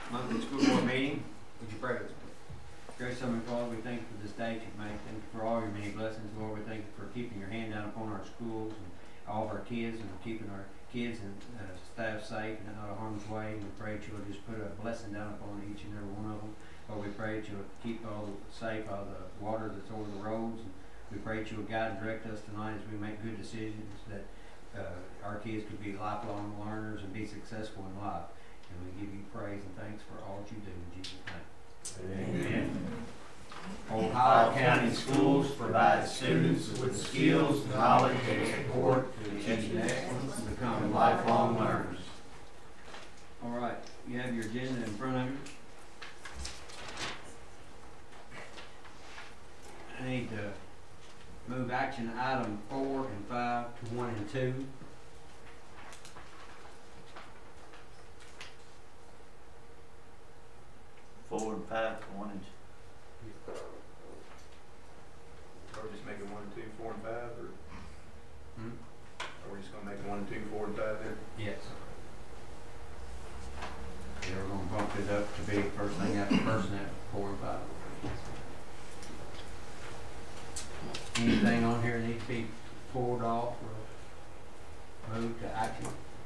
monthly school board meeting. Would you pray with me? Gracious Heavenly Father, we thank you for this day that you've made. Thank you for all your many blessings, Lord. We thank you for keeping your hand down upon our schools and all of our kids, and keeping our kids and staff safe and out of harm's way. And we pray that you will just put a blessing down upon each and every one of them. Lord, we pray that you will keep all safe out of the water that's over the roads. And we pray that you will guide and direct us tonight as we make good decisions, that our kids could be lifelong learners and be successful in life. And we give you praise and thanks for all that you do in Jesus' name. Amen. Ohio County Schools provide students with skills, knowledge, and support to achieve excellence and become lifelong learners. All right, you have your agenda in front of you. I need to move action item 4 and 5 to 1 and 2. Four and five to 1 and 2. Are we just making 1 and 2, 4 and 5, or are we just gonna make 1 and 2, 4 and 5 then? Yes. Yeah, we're going to bump it up to be first thing after 4 and 5. Anything on here needs to be pulled off or moved to action?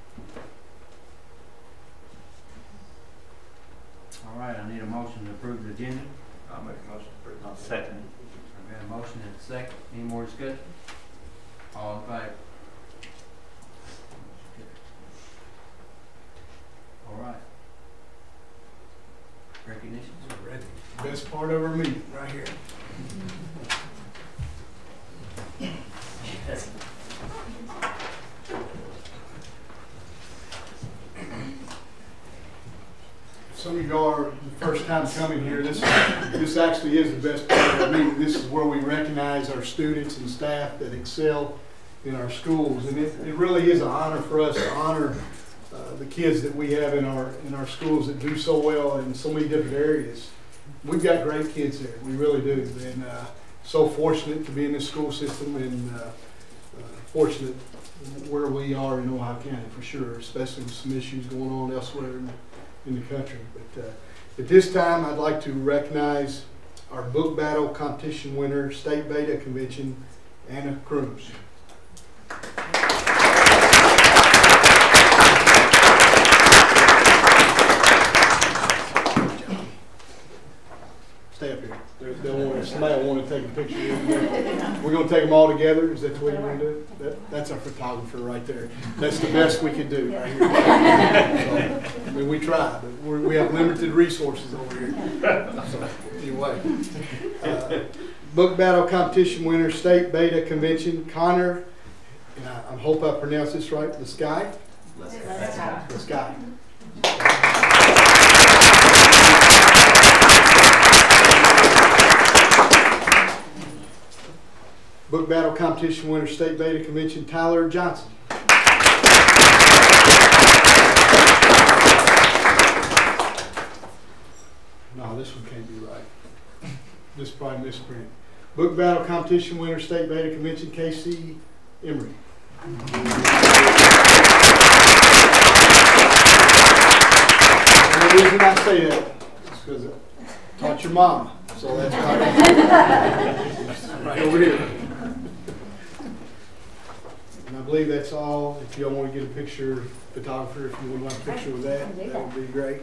All right, I need a motion to approve the agenda. I'll make a motion to approve. I'll second it. I've got a motion and a second. Any more discussion? All in favor? All right. Recognitions? We're ready. Best part of our meeting, right here. Yes. Some of y'all are the first time coming here. This actually is the best part of our meeting. This is where we recognize our students and staff that excel in our schools, and it really is an honor for us to honor the kids that we have in our schools that do so well in so many different areas. We've got great kids there, we really do, and so fortunate to be in this school system, and fortunate where we are in Ohio County for sure, especially with some issues going on elsewhere in the country. But at this time, I'd like to recognize our book battle competition winner, State Beta Convention, Anna Cruz. Stay up here. Somebody will want to take a picture of you. We're going to take them all together. Is that the way you want to do it? That's our photographer right there. That's the best we can do right here. So, I mean, we try, but we have limited resources over here. So, anyway, book battle competition winner, State Beta Convention, Connor, and I hope I pronounced this right, Leskai. Leskai. Book battle competition winner, State Beta Convention, Tyler Johnson. No, this one can't be right. This is probably misprint. Book battle competition winner, State Beta Convention, KC Emery. And the reason I say that is because I taught your mama, so that's right over here. And I believe that's all. If y'all want to get a picture, photographer, if you would like a picture with that, that would be great.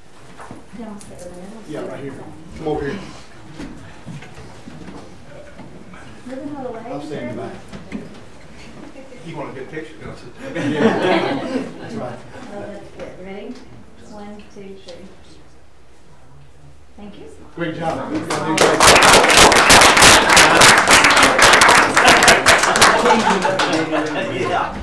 Yeah, right here. Come over here. I'll stand in the back. You want a good picture, don't you? Yeah, that's right. That's good. Ready? 1, 2, 3. Thank you. Great job. Y'all did great. Yeah.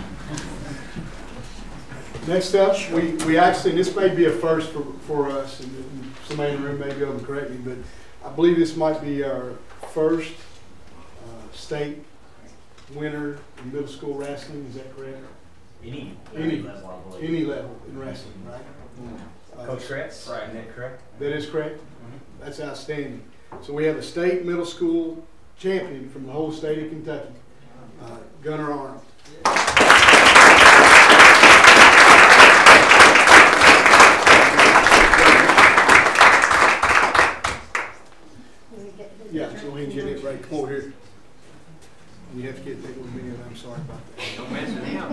Next up, we actually, this may be a first for us, and somebody in the room may be able to correct me, but I believe this might be our first state winner in middle school wrestling. Is that correct? Any level, I believe. Any level in wrestling, right? Coach Kretz, right? Is that correct? That is correct. That's outstanding. So we have a state middle school champion from the whole state of Kentucky, Gunnar Arnold. Ray, come over here. You have to get that with me, and I'm sorry about that. Don't mess with him.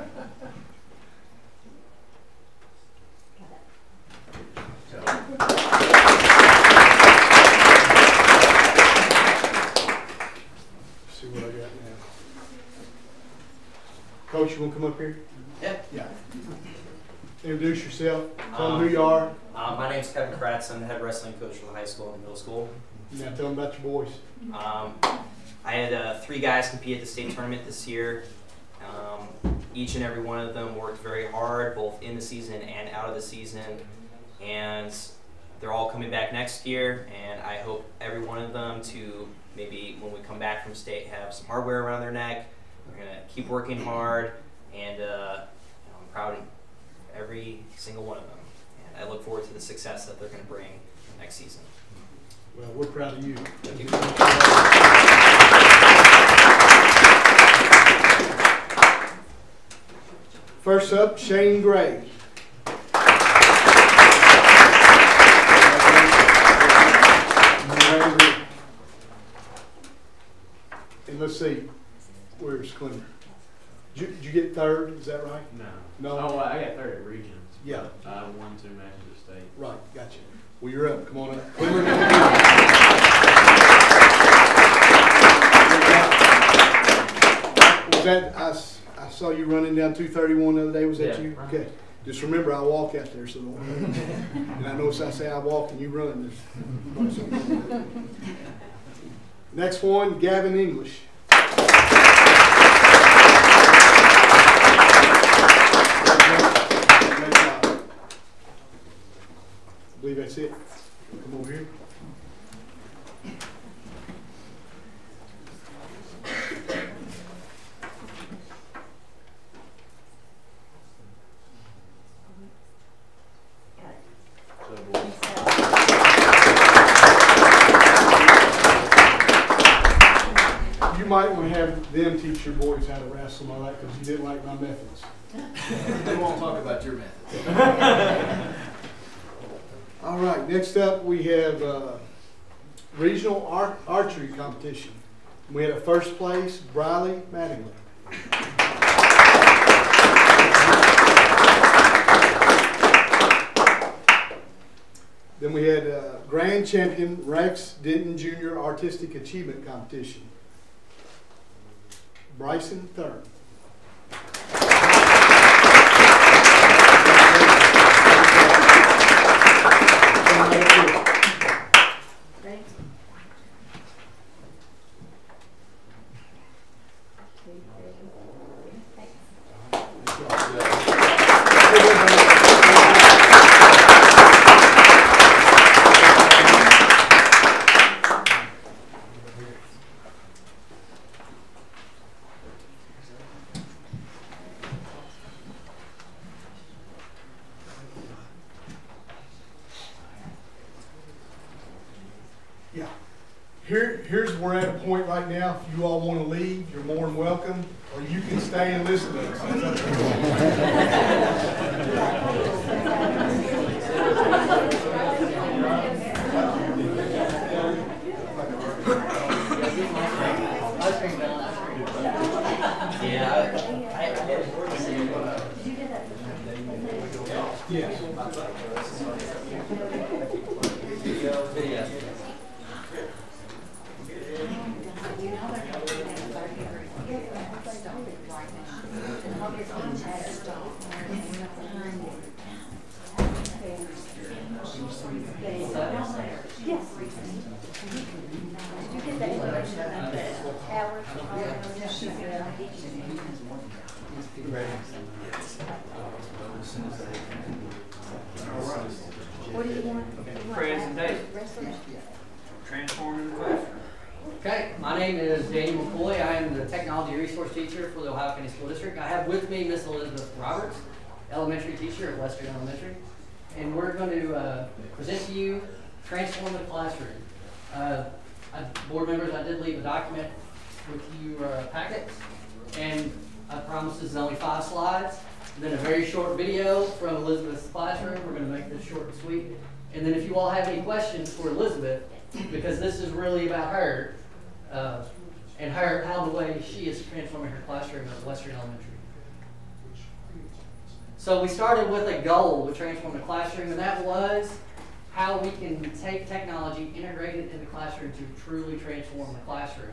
See what I got now. Coach, you want to come up here? Yeah. Yeah. Introduce yourself. Tell them who you are. My name's Kevin Kratz. I'm the head wrestling coach for the high school and middle school. Now tell them about your boys. I had 3 guys compete at the state tournament this year. Each and every one of them worked very hard, both in the season and out of the season. And they're all coming back next year, and I hope every one of them to maybe when we come back from state have some hardware around their neck. They're going to keep working hard, and I'm proud of every single one of them. And I look forward to the success that they're going to bring next season. Well, we're proud of you. Thank you. First up, Shane Gray. And let's see, where's Clemmer? Did you get third? Is that right? No. No? Oh, I got third at regions. Yeah. I won 2 matches at state. Right, gotcha. Well, you're up. Come on up. Was that, I saw you running down 231 the other day. Was that Yeah. you? Okay. Just remember, I walk out there, so don't worry. And I notice I say I walk and you run. Next one, Gavin English. I believe that's it. Come over here. You might want to have them teach your boys how to wrestle and all that because you didn't like my methods. We won't talk about your methods. All right, next up we have regional archery competition. We had a first place, Briley Mattingly. Then we had grand champion Rex Denton Jr. Artistic Achievement Competition. Bryson Thurman. Ready? 2, 3. Thanks. Yeah. Here's where we're at a point right now. If you all want to leave, you're more than welcome, or you can stay and listen to Yes. What do you want? Presentation. Transforming the classroom. Okay, my name is Daniel McCoy. I am the technology resource teacher for the Ohio County School District. I have with me Miss Elizabeth Roberts, elementary teacher at Western Elementary. And we're going to present to you Transform the Classroom. Board members, I did leave a document with you packets. And I promise this is only 5 slides. Then a very short video from Elizabeth's classroom. We're going to make this short and sweet. And then if you all have any questions for Elizabeth, because this is really about her, and how the way she is transforming her classroom at Western Elementary. So we started with a goal to transform the classroom, and that was how we can take technology, integrate it in the classroom to truly transform the classroom.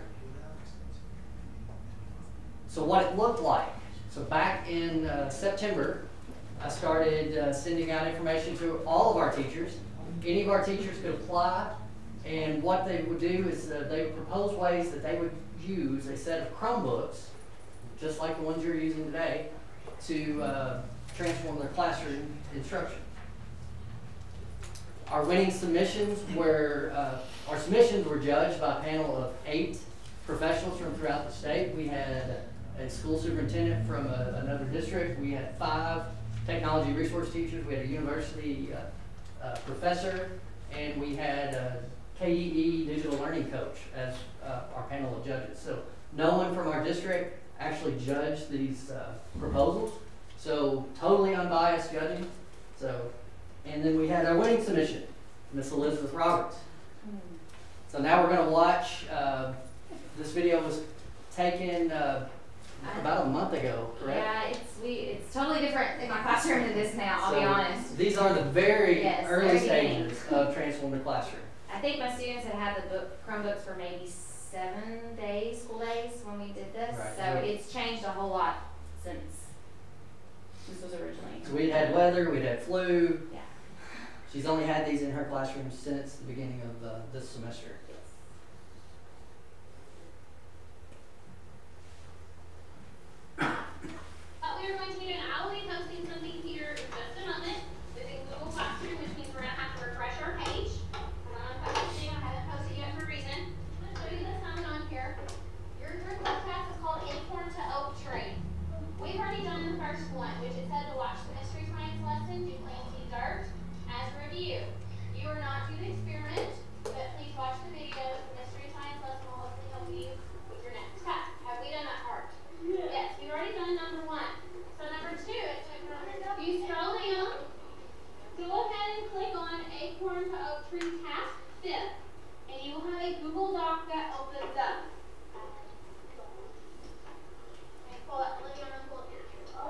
So what it looked like. So back in September, I started sending out information to all of our teachers. Any of our teachers could apply, and what they would do is they would propose ways that they would use a set of Chromebooks, just like the ones you're using today, to transform their classroom instruction. Our winning submissions were, judged by a panel of 8 professionals from throughout the state. We had a school superintendent from another district. We had 5 technology resource teachers. We had a university professor, and we had a KEE digital learning coach as our panel of judges. So no one from our district actually judged these proposals. So totally unbiased judging. So, and then we had our winning submission, Miss Elizabeth Roberts. So now we're going to watch. This video was taken about a month ago, correct? Yeah, it's totally different in my classroom than this now, I'll be honest. These are the very early very stages of Transform the Classroom. I think my students had the Chromebooks for maybe 7 days, school days, when we did this. Right. So it's changed a whole lot since this was originally. So we'd had weather, we'd had flu. Yeah. She's only had these in her classroom since the beginning of this semester. We are going to do, I will be posting something here in just a moment within Google Classroom, which means we're going to have to refresh our page. I'm posting, I haven't posted yet for a reason. I'm going to show you the assignment on here. Your class task is called Acorn to Oak Tree. We've already done the first one, which it said to watch the mystery science lesson, do planting dirt as review. You are not due to experiment, but please watch the video. The mystery science lesson will hopefully help you with your next task. Have we done that part? Yes, we've already done number 1. So number 2, if you scroll down, go ahead and click on Acorn to Oak Tree Task 5, and you will have a Google Doc that opens up. And pull up, Olivia, I'm pull up your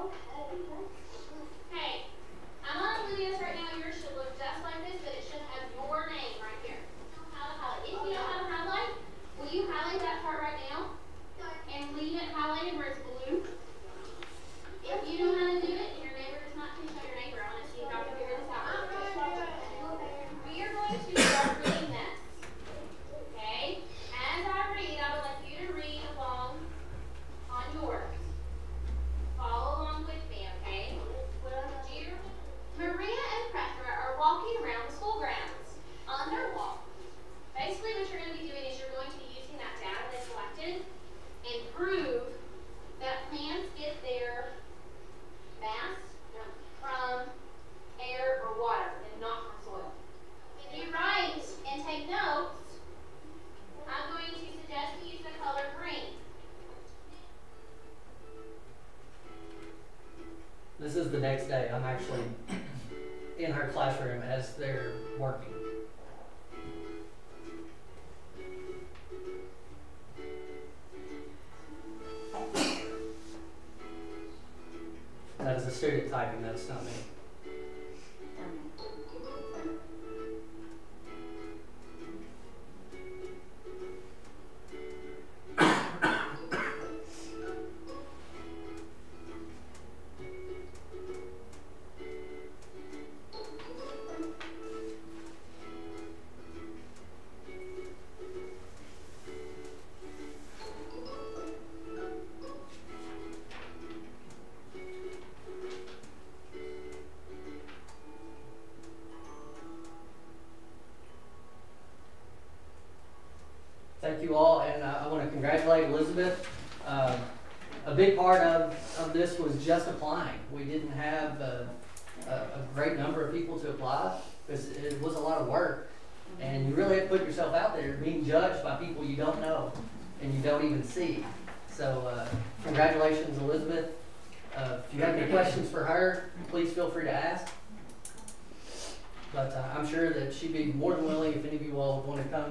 Hey, I'm on Olivia's right now. Yours should look just like this, but it should have your name right here. How to highlight. If you know how to highlight, will you highlight that part right now? And leave it highlighted where it's blue. If you know how to do it, and your neighbor does not, please show your neighbor. I want to see if y'all can figure this out. We are going to start reading this. Okay? As I read, I would like you to read along on yours. Follow along with me, okay? Dear Maria and Prethra are walking around the school grounds on their walk. Basically, what you're going to be doing is you're going to be using that data they collected and prove that plants get their mass from air or water and not from soil. If you write and take notes, I'm going to suggest you use the color green. This is the next day. I'm actually in her classroom as they're working. That is a student typing, that's not me. Thank you all, and I want to congratulate Elizabeth. A big part of this was just applying. We didn't have a great number of people to apply because it was a lot of work. And you really have to put yourself out there being judged by people you don't know and you don't even see. So congratulations, Elizabeth. If you have any questions for her, please feel free to ask. But I'm sure that she'd be more than willing if any of you all want to come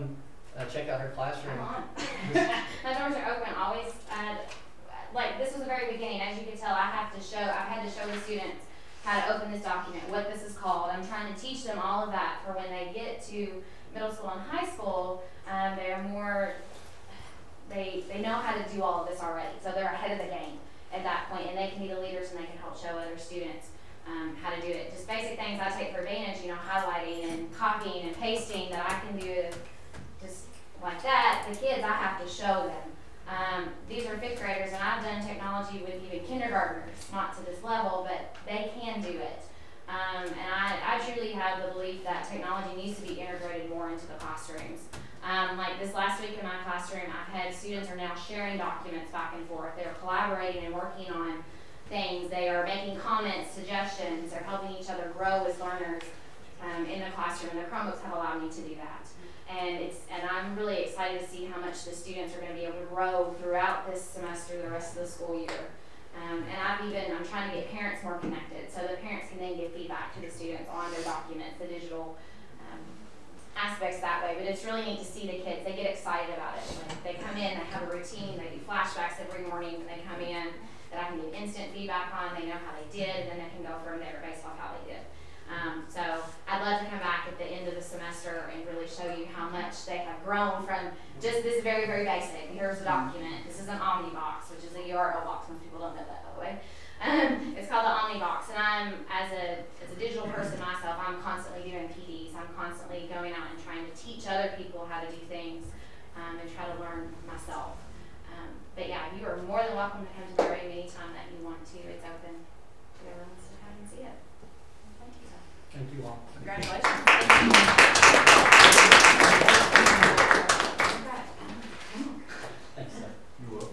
check out her classroom. Come on. My doors are open always. Like this was the very beginning. As you can tell, I've had to show the students how to open this document, what this is called. I'm trying to teach them all of that for when they get to middle school and high school. They're more, they know how to do all of this already. So they're ahead of the game at that point, and they can be the leaders and they can help show other students how to do it. Just basic things I take for advantage, you know, highlighting and copying and pasting that I can do just like that. The kids, I have to show them. These are 5th graders, and I've done technology with even kindergartners, not to this level, but they can do it. And I truly have the belief that technology needs to be integrated more into the classrooms. Like this last week in my classroom, I've had students are now sharing documents back and forth. They're collaborating and working on things. They are making comments, suggestions. They're helping each other grow as learners in the classroom. And the Chromebooks have allowed me to do that. And I'm really excited to see how much the students are going to be able to grow throughout this semester, the rest of the school year. And I'm trying to get parents more connected, so the parents can then give feedback to the students on their documents, the digital aspects that way. But it's really neat to see the kids. They get excited about it. When they come in, they have a routine. They do flashbacks every morning when they come in that I can give instant feedback on. They know how they did, and then they can go from there based off how they did. So I'd love to come back at the end of the semester and really show you how much they have grown from just this very, very basic. Here's a document. This is an Omnibox, which is a URL box. Most people don't know that, by the way. It's called the Omnibox, and I'm, as a digital person myself, I'm constantly doing PDs. I'm constantly going out and trying to teach other people how to do things and try to learn myself. But yeah, you are more than welcome to come to the room anytime that you want to. It's open to whoever wants to come and see it. Thank you. Thank you all. Congratulations. Thanks, sir. You're welcome.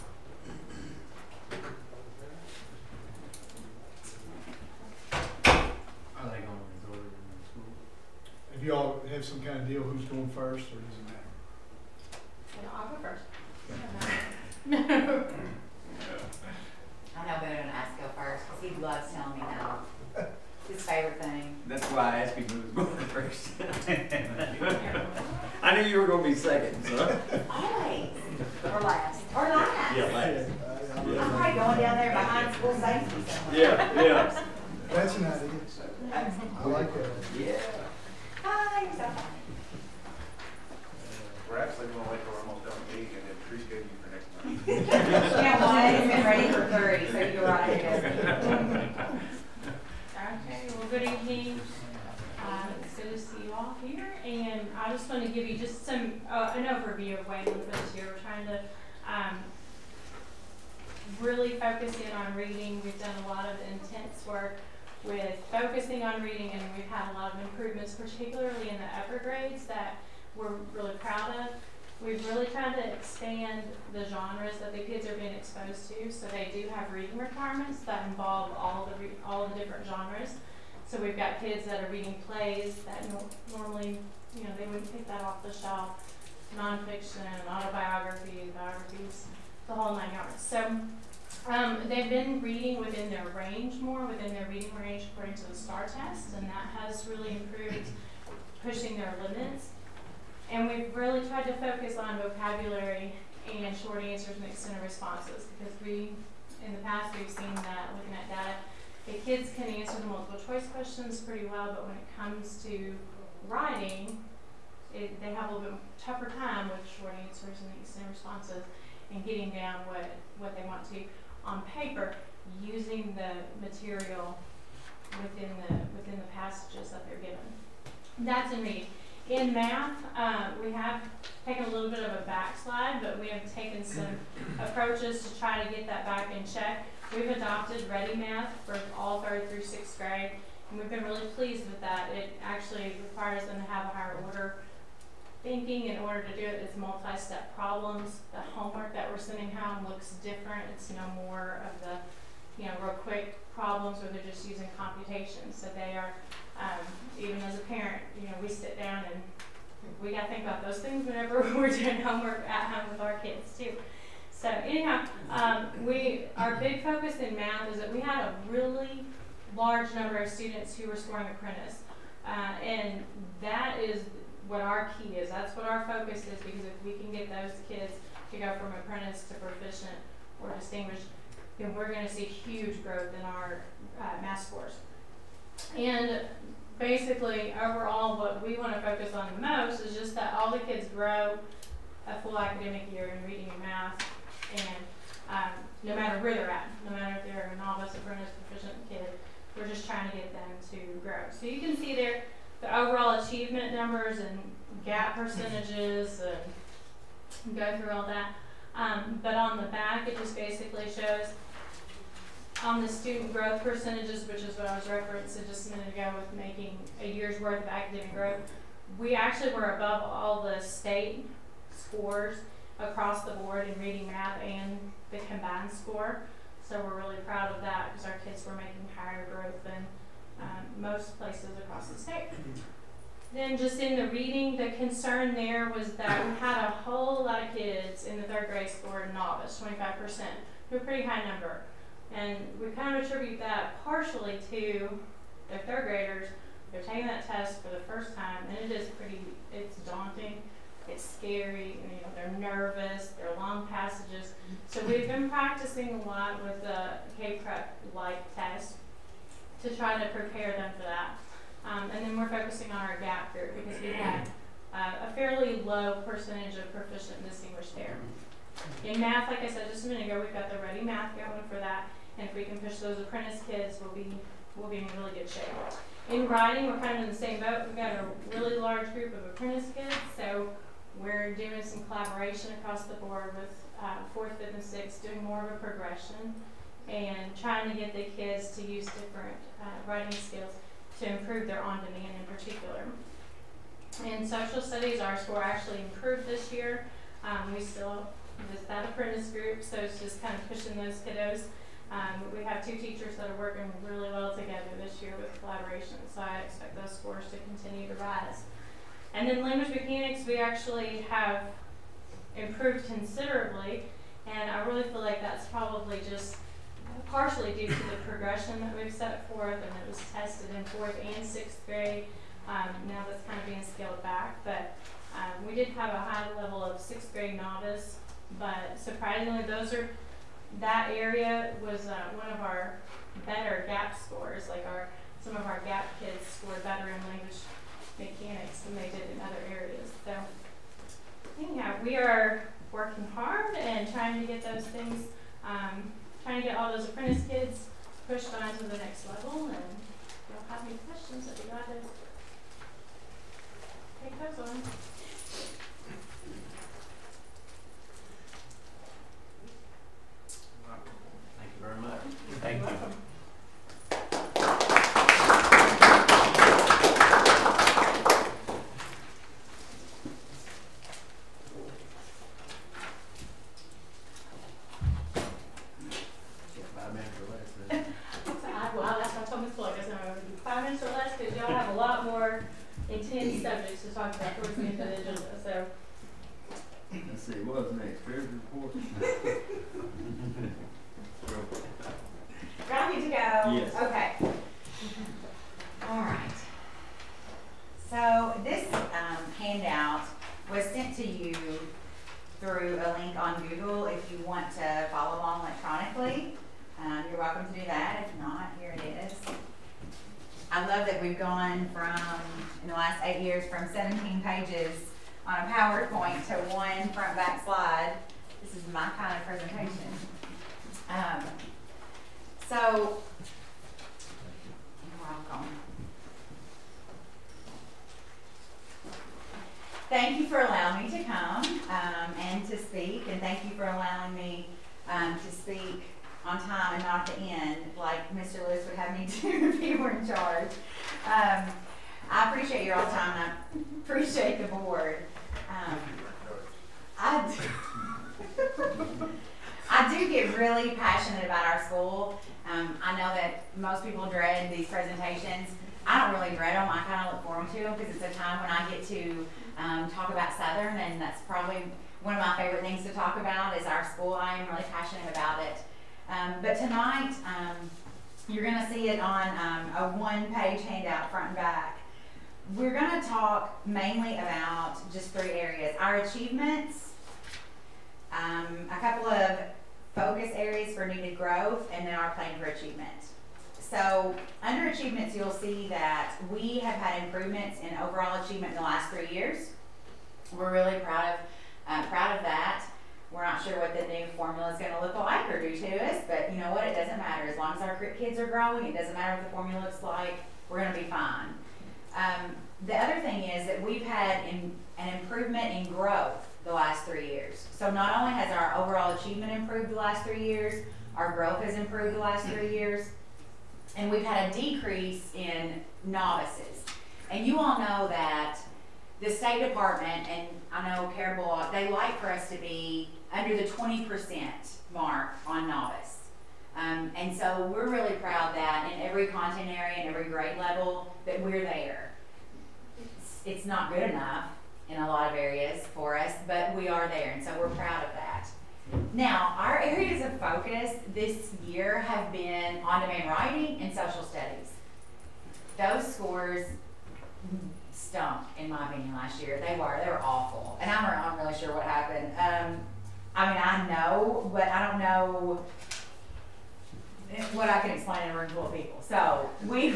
Are they going to resort in the school? If y'all have some kind of deal who's going first, or does it matter? I'll go first. I know better than us go first, because he loves telling me no. His favorite thing. That's why I asked you who was going first. I knew you were going to be second, so. Always. Or last. Or last. Yeah, last. I'm probably going down there behind school safety somewhere. Yeah. That's an idea. I like that. Yeah. Hi, you're so funny. We're actually going to wait till we're almost done with meeting and then pre-schedule you for next month. Yeah, well, it's been ready for 30, so you're right ahead. Okay, well, good evening. It's good to see you all here, and I just want to give you just some an overview of Wayland for this year. We're trying to really focus in on reading. We've done a lot of intense work with focusing on reading, and we've had a lot of improvements, particularly in the upper grades that we're really proud of. We've really tried to expand the genres that the kids are being exposed to, so they do have reading requirements that involve all the different genres. So we've got kids that are reading plays that normally, you know, they wouldn't pick that off the shelf, nonfiction, autobiography, biographies, the whole 9 yards. So they've been reading within their range more, within their reading range according to the STAR test, and that has really improved pushing their limits. And we've really tried to focus on vocabulary and short answers and extended responses, because in the past, we've seen that looking at data, the kids can answer the multiple choice questions pretty well, but when it comes to writing, they have a little bit tougher time with short answers and extended responses and getting down what they want to on paper using the material within the passages that they're given. That's in reading. In math, we have taken a little bit of a backslide, but we have taken some approaches to try to get that back in check. We've adopted Ready Math for all 3rd through 6th grade, and we've been really pleased with that. It actually requires them to have a higher order thinking in order to do it. It's multi-step problems. The homework that we're sending home looks different. It's no more of the, real quick problems where they're just using computation. So they are, even as a parent, we sit down and we got to think about those things whenever we're doing homework at home with our kids too. So anyhow, our big focus in math is that we had a really large number of students who were scoring apprentice. And that is what our key is. That's what our focus is, because if we can get those kids to go from apprentice to proficient or distinguished, then we're going to see huge growth in our math scores. And basically, overall, what we want to focus on the most is just that all the kids grow a full academic year in reading and math, and no matter where they're at, no matter if they're a novice, apprentice, proficient kid, we're just trying to get them to grow. So you can see there the overall achievement numbers and gap percentages, and go through all that. But on the back, it just basically shows on the student growth percentages, which is what I was referencing just a minute ago with making a year's worth of academic growth. We actually were above all the state scores across the board in reading, math, and the combined score. So we're really proud of that, because our kids were making higher growth than most places across the state. Then just in the reading, the concern there was that we had a whole lot of kids in the 3rd grade scored novice, 25%, a pretty high number. And we kind of attribute that partially to their 3rd graders. They're taking that test for the first time, and it's daunting, it's scary, and, you know, they're nervous, they're long passages. So we've been practicing a lot with the K-Prep-like test to try to prepare them for that. And then we're focusing on our gap group, because we had a fairly low percentage of proficient and distinguished there. In math, like I said just a minute ago, we've got the Ready Math going for that, and if we can push those apprentice kids, we'll be in really good shape. In writing, we're kind of in the same boat. We've got a really large group of apprentice kids, so we're doing some collaboration across the board with 4th, 5th, and 6th, doing more of a progression and trying to get the kids to use different writing skills to improve their on-demand in particular. In social studies, our score actually improved this year. We still just that apprentice group, so it's just kind of pushing those kiddos. We have 2 teachers that are working really well together this year with collaboration, so I expect those scores to continue to rise. And then language mechanics, we actually have improved considerably, and I really feel like that's probably just partially due to the progression that we've set forth, and it was tested in 4th and 6th grade. Now that's kind of being scaled back, but we did have a high level of 6th grade novice, but surprisingly that area was one of our better gap scores. Like some of our gap kids scored better in language mechanics than they did in other areas. So anyhow, we are working hard and trying to get those things, trying to get all those apprentice kids pushed on to the next level. And if y'all have any questions, I'd be glad to take those on. Thank you very much. Thank you. Well, that's what I told Ms. Floyd. I said, I'm going to do 5 minutes or less, because y'all have a lot more intense subjects to talk about towards the end of the agenda. So. Let's see, what's next? Treasurer's report? Ready to go? Yes. Okay. All right. So this handout was sent to you through a link on Google. If you want to follow along electronically, you're welcome to do that. If not, here it is. I love that we've gone from, in the last 8 years, from 17 pages on a PowerPoint to 1 front back slide. This is my kind of presentation. So, you're welcome. Thank you for allowing me to come and to speak, and thank you for allowing me to speak on time and not at the end, like Mr. Lewis would have me do if he were in charge. I appreciate your all time, and I appreciate the board. I do get really passionate about our school. I know that most people dread these presentations. I don't really dread them. I kind of look forward to them because it's a time when I get to talk about Southern, and that's probably one of my favorite things to talk about is our school. I am really passionate about it. But tonight, you're going to see it on a 1-page handout front and back. we're gonna talk mainly about just 3 areas. Our achievements, a couple of focus areas for needed growth, and then our plan for achievement. So under achievements, you'll see that we have had improvements in overall achievement in the last 3 years. We're really proud of that. We're not sure what the new formula is going to look like or do to us, but you know what? It doesn't matter. As long as our kids are growing, it doesn't matter what the formula looks like. We're going to be fine. The other thing is that we've had an improvement in growth the last 3 years. So not only has our overall achievement improved the last 3 years, our growth has improved the last 3 years, and we've had a decrease in novices. And you all know that the State Department, and I know Karen Bullock, they like for us to be under the 20% mark on novice. And so we're really proud that in every content area and every grade level that we're there. It's not good enough in a lot of areas for us, but we are there, and so we're proud of that. Now, our areas of focus this year have been on-demand writing and social studies. Those scores stunk, in my opinion, last year. They were awful, and I'm really sure what happened. I mean, I know, but I don't know what I can explain in a room full of people. So we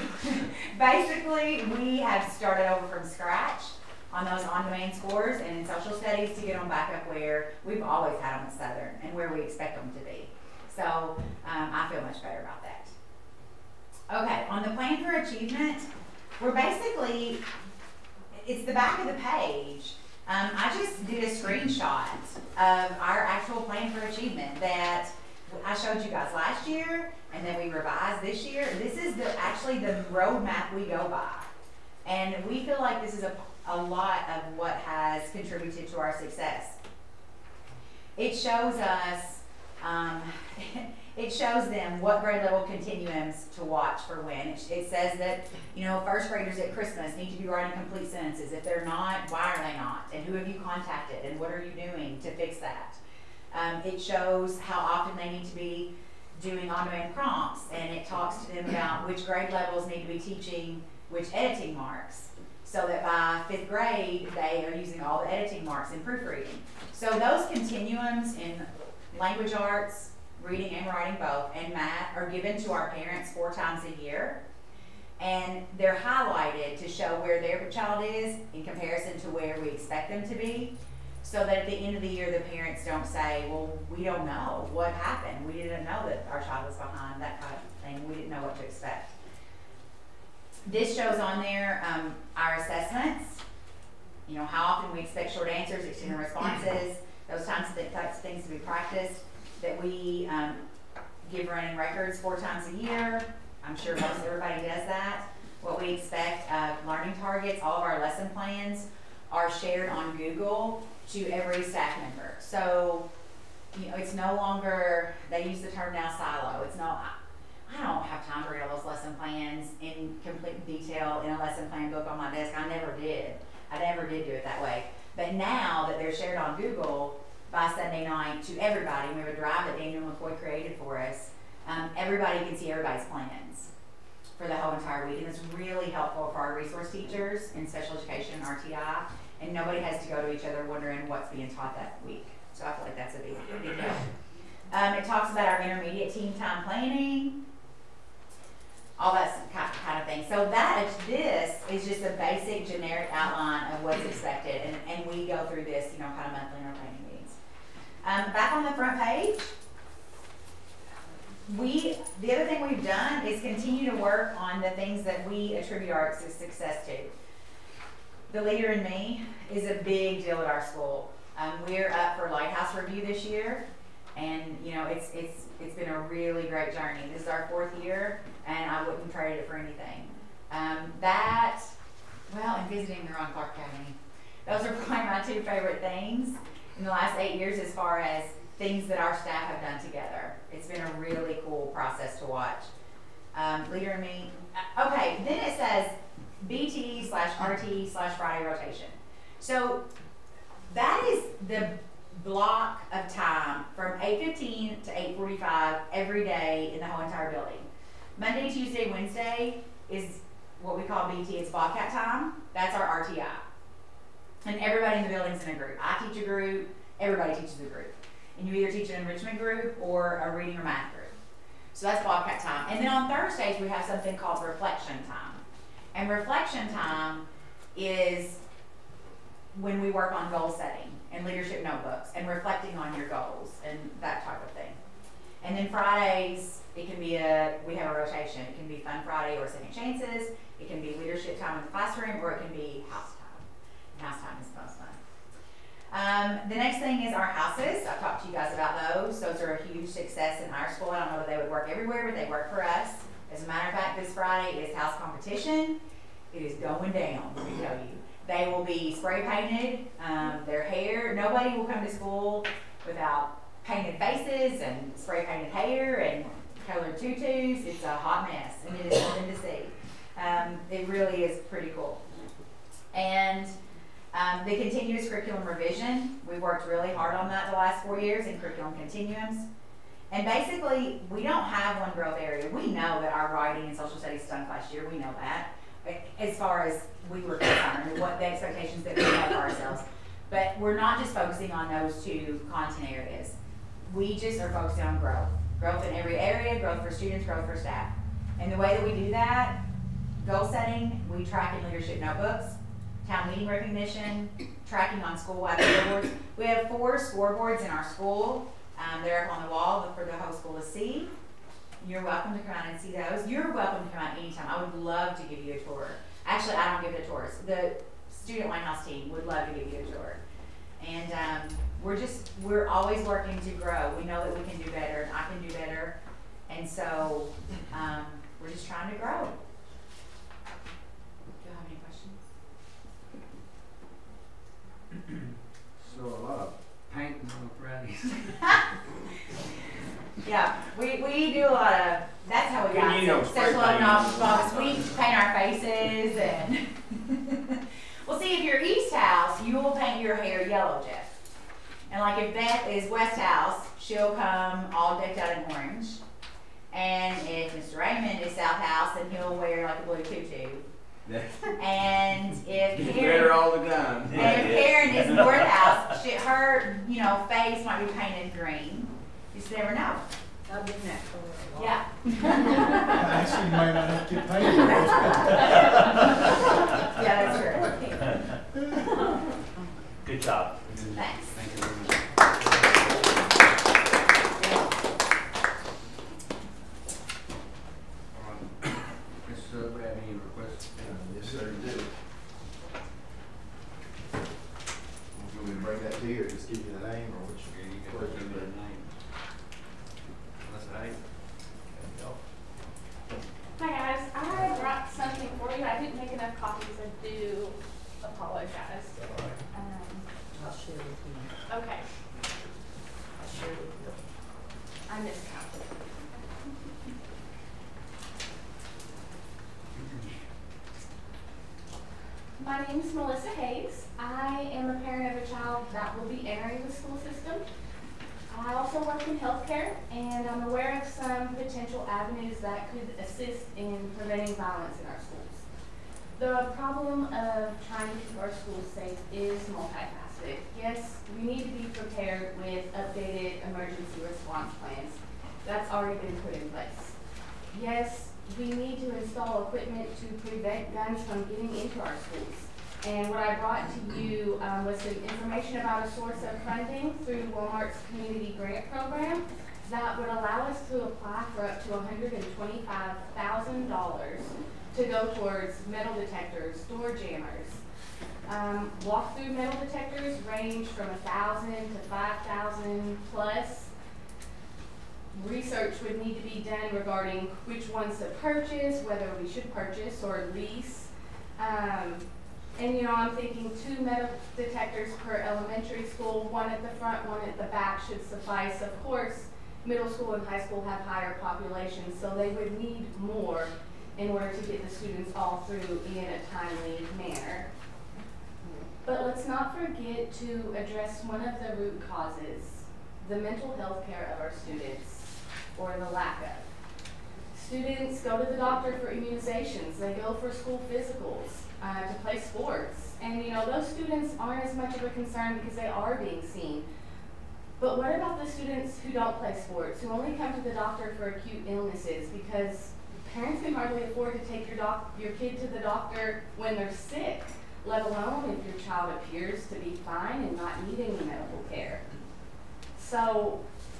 have started over from scratch on those on-demand scores and in social studies to get them back up where we've always had them at Southern and where we expect them to be. So I feel much better about that. Okay, on the plan for achievement, we're basically, it's the back of the page. I just did a screenshot of our actual plan for achievement that I showed you guys last year, and then we revised this year. This is actually the roadmap we go by. And we feel like this is a lot of what has contributed to our success. It shows us, it shows them what grade level continuums to watch for when. It says that, you know, first graders at Christmas need to be writing complete sentences. If they're not, why are they not? And who have you contacted? And what are you doing to fix that? It shows how often they need to be doing on-demand prompts, and it talks to them about which grade levels need to be teaching which editing marks, so that by 5th grade, they are using all the editing marks in proofreading. So those continuums in language arts, reading and writing both, and math are given to our parents 4 times a year. And they're highlighted to show where their child is in comparison to where we expect them to be, so that at the end of the year, the parents don't say, well, we don't know what happened. We didn't know that our child was behind, that kind of thing. We didn't know what to expect. This shows on there our assessments, you know, how often we expect short answers, extended responses, those types of things to be practiced, that we give running records 4 times a year. I'm sure most everybody does that. What we expect, learning targets, all of our lesson plans are shared on Google to every staff member. So, you know, it's no longer, they use the term now silo. It's no, I don't have time to read all those lesson plans in complete detail in a lesson plan book on my desk. I never did. I never did do it that way. But now that they're shared on Google by Sunday night to everybody, we have a drive that Daniel McCoy created for us, everybody can see everybody's plans for the whole entire week. And it's really helpful for our resource teachers in special education, RTI, and nobody has to go to each other wondering what's being taught that week. So I feel like that's a big help. It talks about our intermediate team time planning, all that kind of thing. So this is just a basic generic outline of what's expected, and we go through this, you know, kind of monthly in our planning meetings. Back on the front page, the other thing we've done is continue to work on the things that we attribute our success to. The Leader in Me is a big deal at our school. We're up for Lighthouse Review this year, and you know it's been a really great journey. This is our 4th year, and I wouldn't trade it for anything. And visiting the Ron Clark County, those are probably my 2 favorite things in the last 8 years as far as things that our staff have done together. It's been a really cool process to watch. Leader in Me. Okay, then it says BT/RT/Friday rotation. So that is the block of time from 8:15 to 8:45 every day in the whole entire building. Monday, Tuesday, Wednesday is what we call BT. It's Bobcat time. That's And everybody in the building's in a group. I teach a group, everybody teaches a group. And you either teach an enrichment group or a reading or math group. So that's Bobcat time. And then on Thursdays, we have something called reflection time. And reflection time is when we work on goal setting and leadership notebooks and reflecting on your goals and that type of thing. And then Fridays, it can be we have a rotation. It can be Fun Friday or Second Chances. It can be leadership time in the classroom, or it can be house time. And house time is the most fun. The next thing is our houses. I've talked to you guys about those. Those are a huge success in our school. I don't know that they would work everywhere, but they work for us. As a matter of fact, this Friday is house competition. It is going down, let me tell you. They will be spray painted, their hair. Nobody will come to school without painted faces and spray painted hair and colored tutus. It's a hot mess, and it is something to see. It really is pretty cool. And the continuous curriculum revision, we worked really hard on that the last 4 years in curriculum continuums. And basically, we don't have one growth area. We know that our writing and social studies stunk last year. We know that, as far as we were concerned, and what the expectations that we had for ourselves. But we're not just focusing on those two content areas. We just are focusing on growth. Growth in every area, growth for students, growth for staff. And the way that we do that, goal setting, we track in leadership notebooks, town meeting recognition, tracking on school-wide scoreboards. We have 4 scoreboards in our school. They're up on the wall for the whole school to see. You're welcome to come out and see those. You're welcome to come out anytime. I would love to give you a tour. Actually, I don't give the tours. The Student Lighthouse team would love to give you a tour. And we're always working to grow. We know that we can do better, and I can do better. And so we're just trying to grow. Do you have any questions? So a lot of painting on Fridays. Yeah, we do a lot of, that's how we got You know, social office. We paint our faces and well, see, if you're East House, you will paint your hair yellow, Jeff. And like if Beth is West House, she'll come all decked out in orange. And if Mr. Raymond is South House, then he'll wear like a blue tutu. And if Karen, all the time. and if Karen is North House, her face might be painted green. You just never know. I've been that for a while. Yeah. Actually, you might not have to get paid. Yeah, that's true. Good job. Thanks. Thank you very much. Ms. Sub, have any requests? Yes, sir, you do. Want me to bring that to you, or just give you the name, or which? Here you go. Give me the name. That's right. Hi guys, I brought something for you. I didn't make enough copies. I do apologize. I'll share with you. Okay, I'll share with you. I miscounted. My name is Melissa Hayes. I am a parent of a child that will be entering the school system. I also work in healthcare, and I'm aware of some potential avenues that could assist in preventing violence in our schools. The problem of trying to keep our schools safe is multifaceted. Yes, we need to be prepared with updated emergency response plans. That's already been put in place. Yes, we need to install equipment to prevent guns from getting into our schools. And what I brought to you was some information about a source of funding through Walmart's community grant program that would allow us to apply for up to $125,000 to go towards metal detectors, door jammers. Walk-through metal detectors range from 1,000 to 5,000 plus. Research would need to be done regarding which ones to purchase, whether we should purchase or lease. And I'm thinking 2 metal detectors per elementary school, 1 at the front, 1 at the back should suffice. Of course, middle school and high school have higher populations, so they would need more in order to get the students all through in a timely manner. But let's not forget to address one of the root causes, the mental health care of our students, or the lack of. Students go to the doctor for immunizations, they go for school physicals, to play sports, And those students aren't as much of a concern because they are being seen. But what about the students who don't play sports, who only come to the doctor for acute illnesses? Because parents can hardly afford to take your kid to the doctor when they're sick, let alone if your child appears to be fine and not need any medical care. So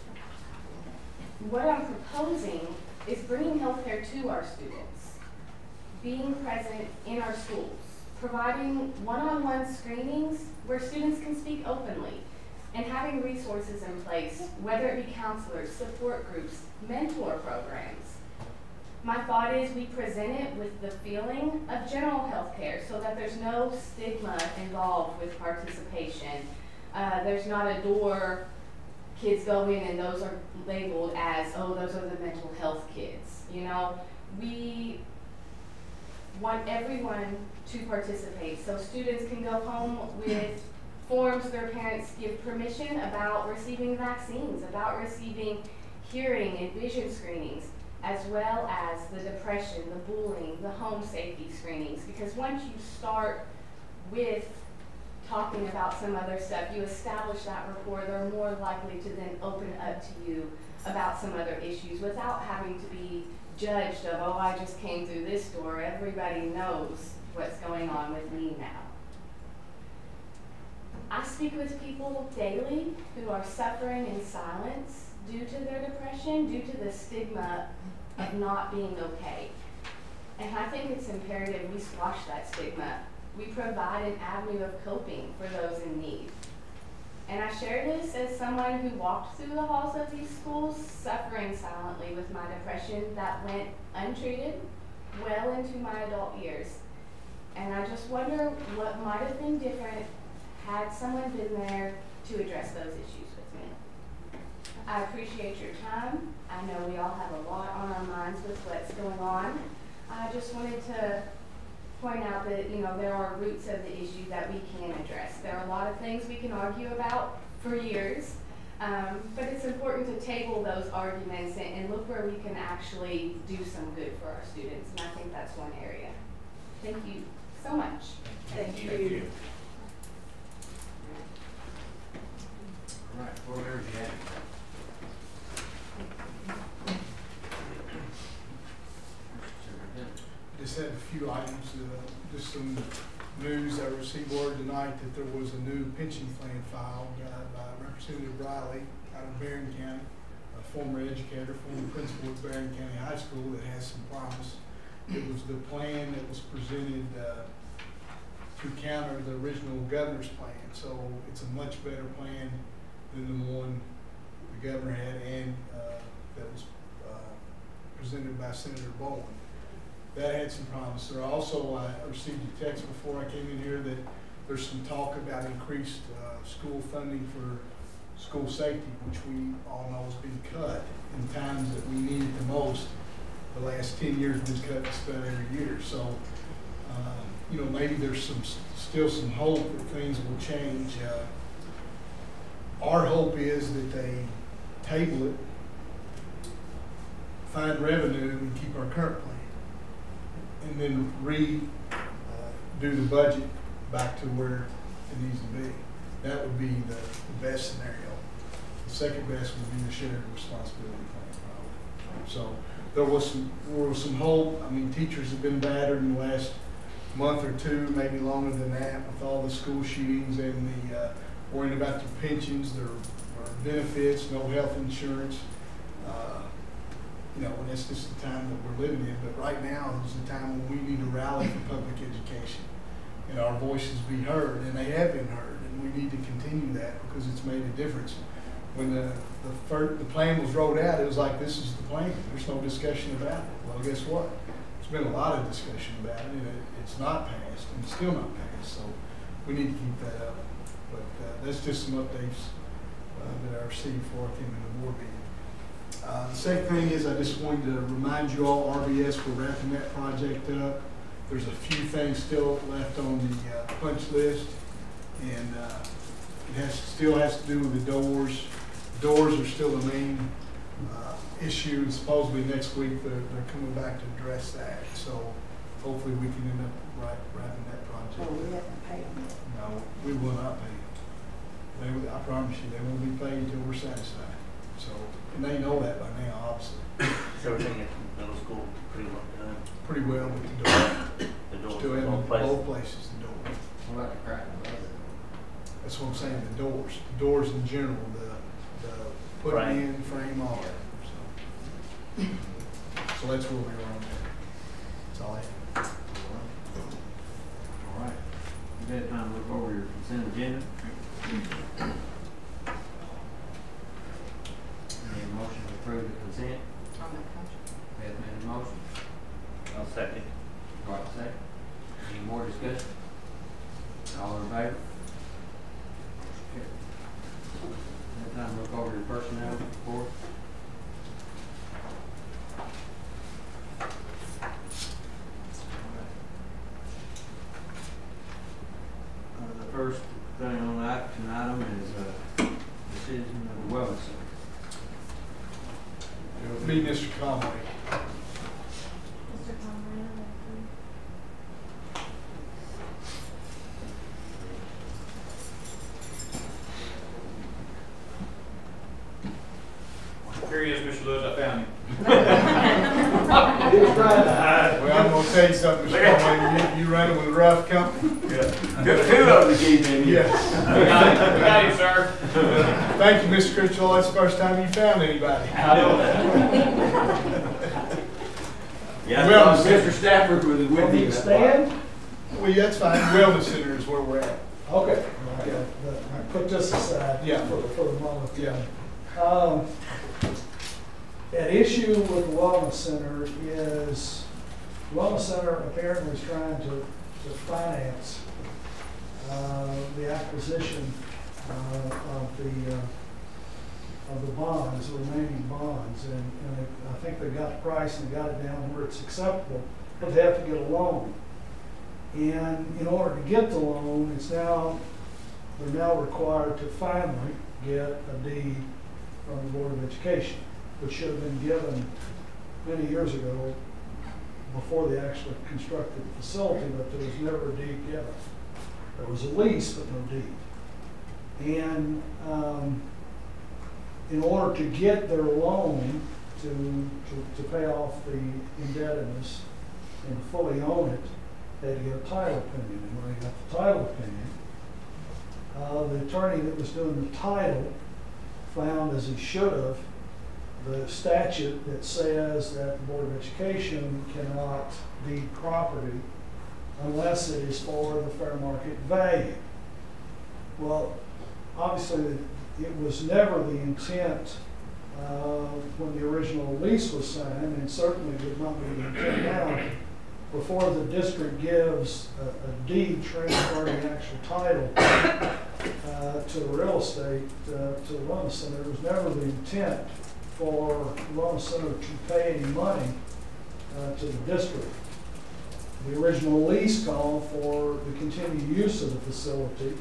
what I'm proposing is bringing healthcare to our students, being present in our schools, providing one-on-one screenings where students can speak openly, and having resources in place, whether it be counselors, support groups, mentor programs. My thought is we present it with the feeling of general health care so that there's no stigma involved with participation. There's not a door kids go in and those are labeled as, oh, those are the mental health kids. We want everyone to participate so students can go home with forms their parents give permission about receiving vaccines, about receiving hearing and vision screenings, as well as the depression, the bullying, the home safety screenings. Because once you start with talking about some other stuff, you establish that rapport, they're more likely to then open up to you about some other issues without having to be judged of, oh, I just came through this door, everybody knows what's going on with me now. I speak with people daily who are suffering in silence due to their depression, due to the stigma of not being okay. And I think it's imperative we squash that stigma. We provide an avenue of coping for those in need. And I share this as someone who walked through the halls of these schools suffering silently with my depression that went untreated well into my adult years. And I just wonder what might have been different had someone been there to address those issues with me. I appreciate your time. I know we all have a lot on our minds with what's going on. I just wanted to point out that, there are roots of the issue that we can address. There are a lot of things we can argue about for years, but it's important to table those arguments and look where we can actually do some good for our students, and I think that's one area. Thank you so much. Thank you. All right, board members, you have it. Just had a few items, just some news. I received word tonight that there was a new pension plan filed by Representative Riley out of Barron County, a former educator, former principal at Barron County High School that has some promise. It was the plan that was presented to counter the original governor's plan. So it's a much better plan than the one the governor had and that was presented by Senator Bowen. That had some promise. There also, I received a text before I came in here that there's some talk about increased school funding for school safety, which we all know has been cut in times that we need it the most. The last 10 years has been cut just about every year. So, maybe there's still some hope that things will change. Our hope is that they table it, find revenue, and keep our current plan, and then do the budget back to where it needs to be. That would be the best scenario. The second best would be the shared responsibility plan, probably. So there was some hope. I mean, teachers have been battered in the last month or two, maybe longer than that, with all the school shootings and the worrying about their pensions, their benefits, no health insurance. And that's just the time that we're living in. But right now is the time when we need to rally for public education and our voices be heard, and they have been heard, and we need to continue that because it's made a difference. When the plan was rolled out, it was like, this is the plan. There's no discussion about it. Well, guess what? There's been a lot of discussion about it, and it's not passed, and it's still not passed. So we need to keep that up. But that's just some updates that I received before I came into the board meeting. The second thing is I just wanted to remind you all, RBS, we're wrapping that project up. There's a few things still left on the punch list, and it still has to do with the doors. Doors are still the main issue. Supposedly next week they're coming back to address that. So hopefully we can end up wrapping that project. Oh, we haven't paid them yet. No, we will not pay. I promise you, they won't be paid until we're satisfied. So, and they know that by now, obviously. So everything at the middle school pretty well done. Pretty well with the door. The doors Still in in both places. both places, the door. What about the crack? That's what I'm saying, the doors. The doors in general, the putting Frame. in, frame, all that. So that's where we are on that. That's all I have. All right. You had time to look over your consent agenda? Need a motion to approve the consent? On that contract. Beth made a motion. I'll second. Right, second. Any more discussion? All in favor? Motion carried. Had time to look over your personnel report? The first thing on the action item is decision of the wellness center. It'll be Mr. Conway. Mr. Conrad, Here he is, Mr. Lewis, I found him. Well, I'm gonna tell you something, Mr. Conway, you running with a rough company. Two of the keys in here. Yes. We got him, sir. Thank you, Mr. Critchlow, that's the first time you found anybody. I know that. Yeah, Well, Mr. Stafford was with me. Well, that's fine, wellness center is where we're at. Okay, yeah, put this aside Yeah. for the moment. Yeah. An issue with the Wellness Center is, the Wellness Center apparently is trying to finance the acquisition of the bonds, the remaining bonds, and I think they got the price and got it down where it's acceptable, but they have to get a loan. And in order to get the loan, they're now required to finally get a deed from the Board of Education, which should have been given many years ago before they actually constructed the facility, but there was never a deed given. There was a lease, but no deed. And in order to get their loan to pay off the indebtedness and fully own it, they had to get a title opinion. And when they got the title opinion, the attorney that was doing the title found, as he should have, the statute that says that the Board of Education cannot deed property unless it is for the fair market value. Well, obviously, it was never the intent when the original lease was signed, and certainly would not be the intent now, before the district gives a deed transferring the actual title to the real estate, to the Wellness Center. It was never the intent for the Wellness Center to pay any money to the district. The original lease called for the continued use of the facility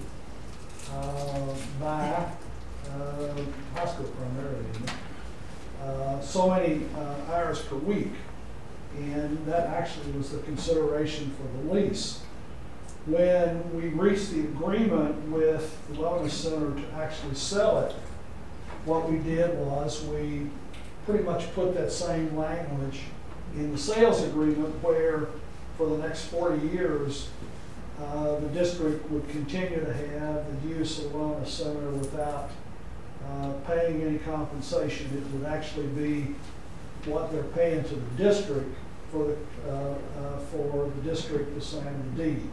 by hospital primarily, so many hours per week. And that actually was the consideration for the lease. When we reached the agreement with the Wellness Center to actually sell it, what we did was we pretty much put that same language in the sales agreement, where for the next 40 years, the district would continue to have the use of the Wellness Center without paying any compensation. It would actually be what they're paying to the district for the district to sign the deed.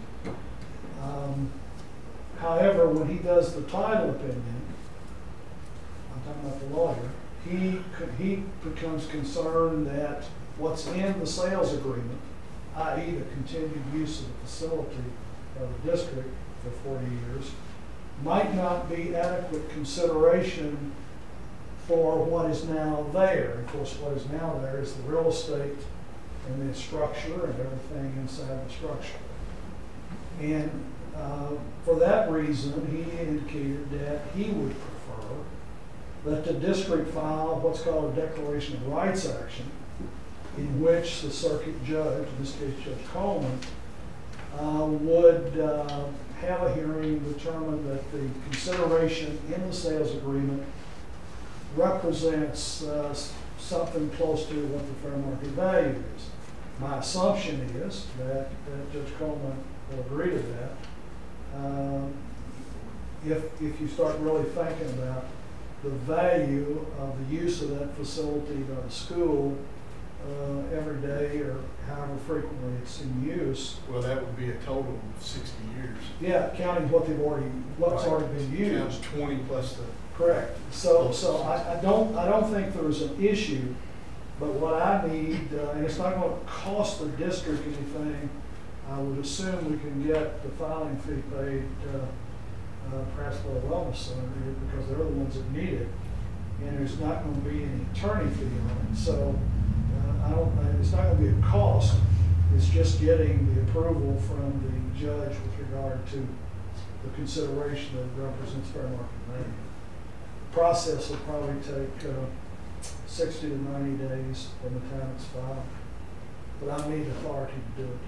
However, when he does the title opinion, I'm talking about the lawyer, he becomes concerned that what's in the sales agreement, i.e. the continued use of the facility of the district for 40 years, might not be adequate consideration for what is now there. Of course, what is now there is the real estate and the structure and everything inside the structure. And for that reason, he indicated that he would prefer that the district file what's called a declaration of rights action, in which the circuit judge, in this case Judge Coleman, would have a hearing and determine that the consideration in the sales agreement represents something close to what the fair market value is. My assumption is that Judge Coleman will agree to that. If you start really thinking about the value of the use of that facility by the school every day or however frequently it's in use. Well, that would be a total of 60 years. Yeah, counting what's already been used. Counts 20 plus the. Correct. So I don't think there's an issue, but what I need, and it's not going to cost the district anything. I would assume we can get the filing fee paid, perhaps by the wellness center, because they're the ones that need it, and there's not going to be any attorney fee on it. So it's not going to be a cost. It's just getting the approval from the judge with regard to the consideration that represents fair market value. Process will probably take 60 to 90 days from the time it's filed, but I need authority to do it.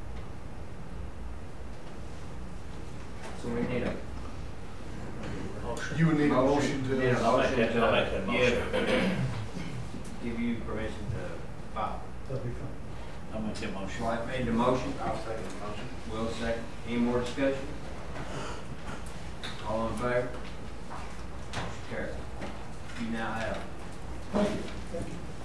So we need a You would need a motion to. Need a motion I'll make that motion. give you permission to file. That'd be fine. I'll make that motion. Dwight made the motion. I'll second the motion. Will second. Any more discussion? All in favor? Motion carried. You now have. Thank you. Thank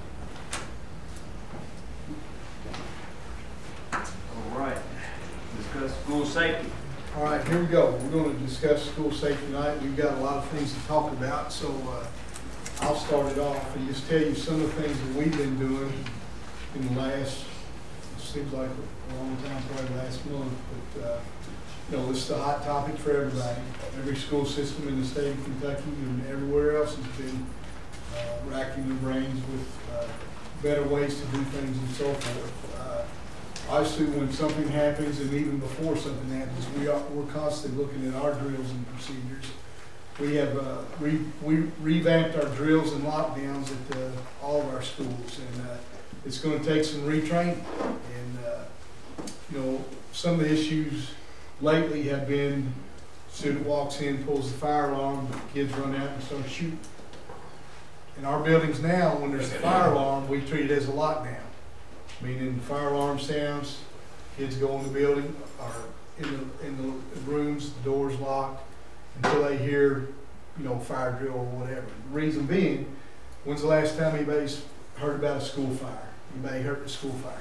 you. All right. Discuss school safety. All right, here we go. We're going to discuss school safety tonight. We've got a lot of things to talk about, so I'll start it off and just tell you some of the things that we've been doing in the last, it seems like a long time, probably last month, but you know, this is a hot topic for everybody. Every school system in the state of Kentucky and everywhere else has been racking their brains with better ways to do things and so forth. Obviously, when something happens, and even before something happens, we're constantly looking at our drills and procedures. We have we revamped our drills and lockdowns at all of our schools, and it's going to take some retraining. And you know, some of the issues lately have been: student walks in, pulls the fire alarm, kids run out and start shooting. In our buildings now, when there's a fire alarm, we treat it as a lockdown. Meaning the fire alarm sounds, kids go in the building or in the rooms, the doors locked until they hear, you know, fire drill or whatever. The reason being, when's the last time anybody's heard about a school fire? Anybody heard of a school fire?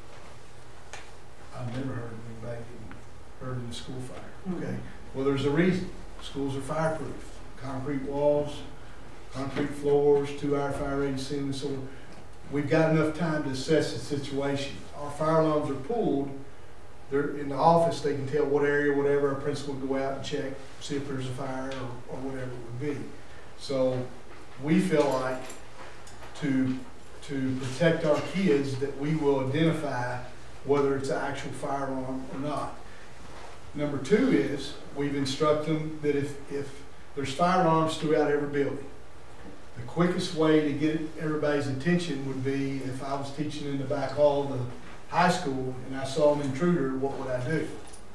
I've never heard of anybody getting hurt in a school fire. Okay. Well, there's a reason. Schools are fireproof. Concrete walls, concrete floors, 2-hour fire rating ceiling, so we've got enough time to assess the situation. Our fire alarms are pulled. They're in the office. They can tell what area, whatever. Our principal will go out and check, see if there's a fire or whatever it would be. So we feel like to protect our kids that we will identify whether it's an actual fire alarm or not. Number two is we've instructed them that if there's fire alarms throughout every building, the quickest way to get everybody's attention would be if I was teaching in the back hall of the high school and I saw an intruder, what would I do?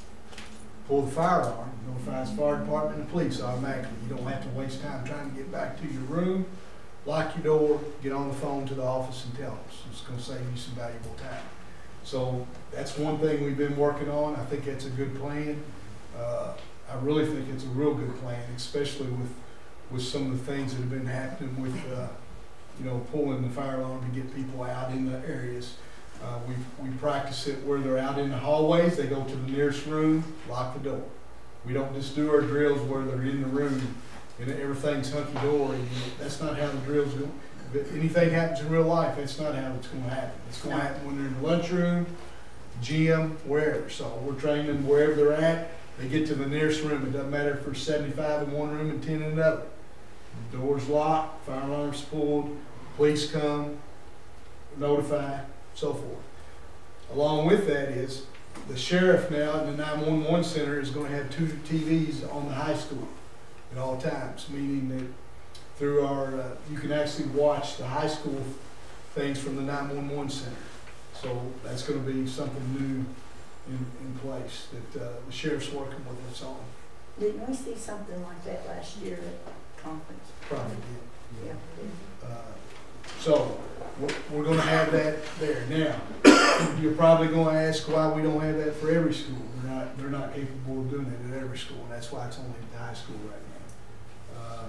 Pull the fire alarm, notify the fire department and the police automatically. You don't have to waste time trying to get back to your room, lock your door, get on the phone to the office and tell them. So it's going to save you some valuable time. So that's one thing we've been working on. I think that's a good plan. I really think it's a real good plan, especially with some of the things that have been happening with, you know, pulling the fire alarm to get people out in the areas. We practice it where they're out in the hallways. They go to the nearest room, lock the door. We don't just do our drills where they're in the room and everything's hunky-dory. That's not how the drills go. If anything happens in real life, that's not how it's going to happen. It's going to happen when they're in the lunchroom, gym, wherever. So we're training them wherever they're at. They get to the nearest room. It doesn't matter if there's 75 in one room and 10 in another. The door's locked, fire alarm's pulled, police come, notify, so forth. Along with that is the sheriff now in the 911 center is going to have 2 TVs on the high school at all times, meaning that through our, you can actually watch the high school things from the 911 center. So that's going to be something new in place that the sheriff's working with us on. Didn't we see something like that last year at conference? Probably did. Yeah. So, we're gonna have that there. Now, you're probably gonna ask why we don't have that for every school. They're not capable of doing it at every school, and that's why it's only at the high school right now.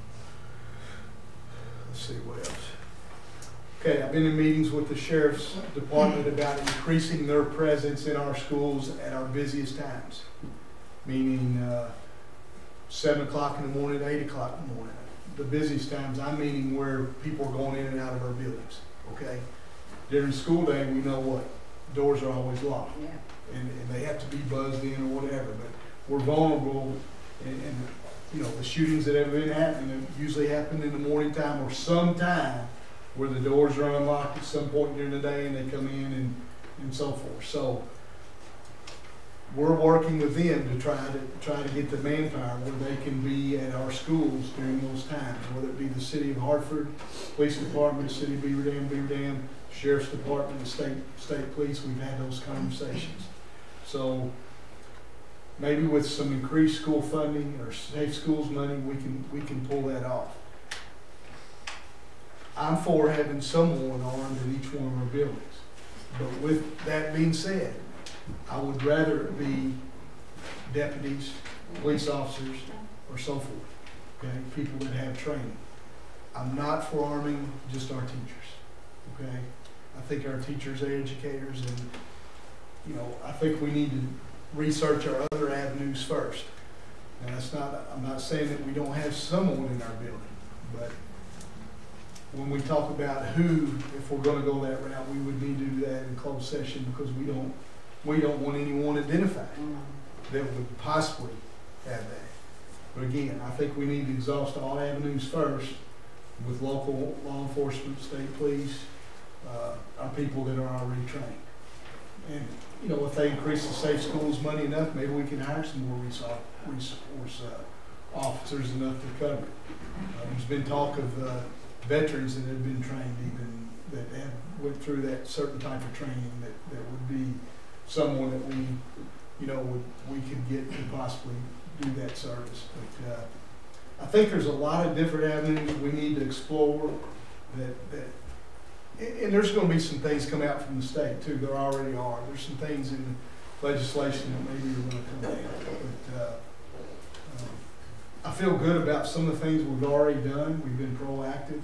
Let's see, what else? Okay, I've been in meetings with the sheriff's department about increasing their presence in our schools at our busiest times. Meaning, 7 o'clock in the morning to 8 o'clock in the morning. The busiest times, I'm meaning where people are going in and out of our buildings, okay? During school day, we know what? Doors are always locked. Yeah. And they have to be buzzed in or whatever, but we're vulnerable, and you know, the shootings that have been happening have usually happened in the morning time or sometime where the doors are unlocked at some point during the day and they come in and so forth. So we're working with them to try to get the manpower where they can be at our schools during those times, whether it be the city of Hartford, police department, city of Beaver Dam, sheriff's department, and state police. We've had those conversations. So maybe with some increased school funding or safe schools money, we can pull that off. I'm for having someone armed in each one of our buildings. But with that being said, I would rather it be deputies, police officers, or so forth, okay? People that have training. I'm not for arming just our teachers, okay? I think our teachers are educators, and, you know, I think we need to research our other avenues first. And I'm not saying that we don't have someone in our building, but when we talk about who, if we're gonna go that route, we would need to do that in closed session, because we don't want anyone identified that would possibly have that. But again, I think we need to exhaust all avenues first with local law enforcement, state police, our people that are already trained. And, you know, if they increase the safe schools money enough, maybe we can hire some more resource officers enough to cover it. There's been talk of veterans that have been trained, even that have went through that certain type of training, that would be someone that we could get to possibly do that service. But I think there's a lot of different avenues we need to explore and there's going to be some things come out from the state too. There already are. There's some things in legislation that maybe are going to come out. But I feel good about some of the things we've already done. We've been proactive.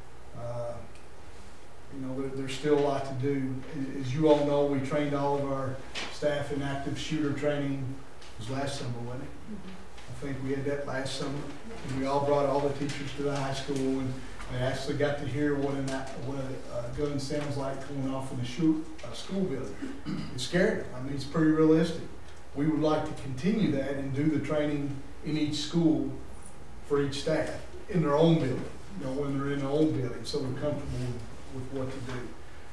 You know, there's still a lot to do. As you all know, we trained all of our staff in active shooter training. It was last summer, wasn't it? I think we had that last summer. And we all brought all the teachers to the high school, and they actually got to hear what a gun sounds like going off in a school building. It scared them. I mean, it's pretty realistic. We would like to continue that and do the training in each school for each staff in their own building, you know, when they're in their own building, so they're comfortable with what to do.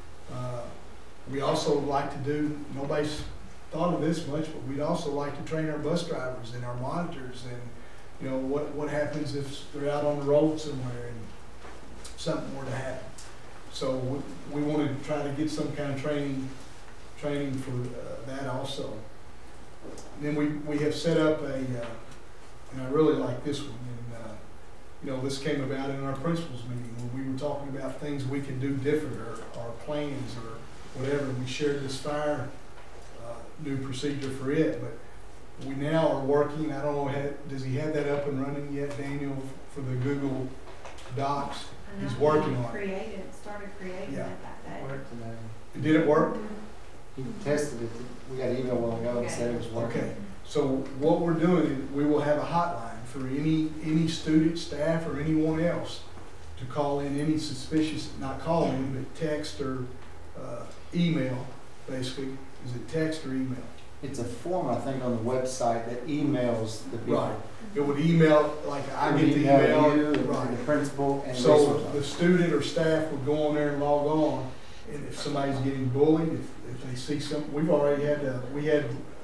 We also like to do, nobody's thought of this much, but we'd also like to train our bus drivers and our monitors, and you know, what happens if they're out on the road somewhere and something were to happen. So we want to try to get some kind of training for that also. And then we have set up and I really like this one, and you know, this came about in our principals meeting when we were talking about things we could do different, or our plans or whatever. We shared this fire new procedure for it, but we now are working, I don't know, does he have that up and running yet, Daniel, for the Google Docs? He's working on it. Started creating it that day. Did it work? He tested it. We got an email while ago and said it was working. Okay. So what we're doing is we will have a hotline for any student, staff, or anyone else to call in any suspicious, not call in, but text or email, basically. Is it text or email? It's a form, I think, on the website that emails the people. Right. It would email, like I get the email, you, right. The principal, and so the student or staff would go on there and log on, and if somebody's getting bullied, if they see something, we had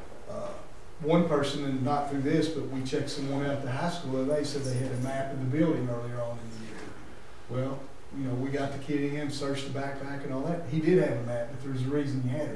one person, and not through this, but we checked someone out at the high school, and they said they had a map of the building earlier on in the year. Well, you know, we got the kid in, searched the backpack and all that. He did have a map, but there's a reason he had it.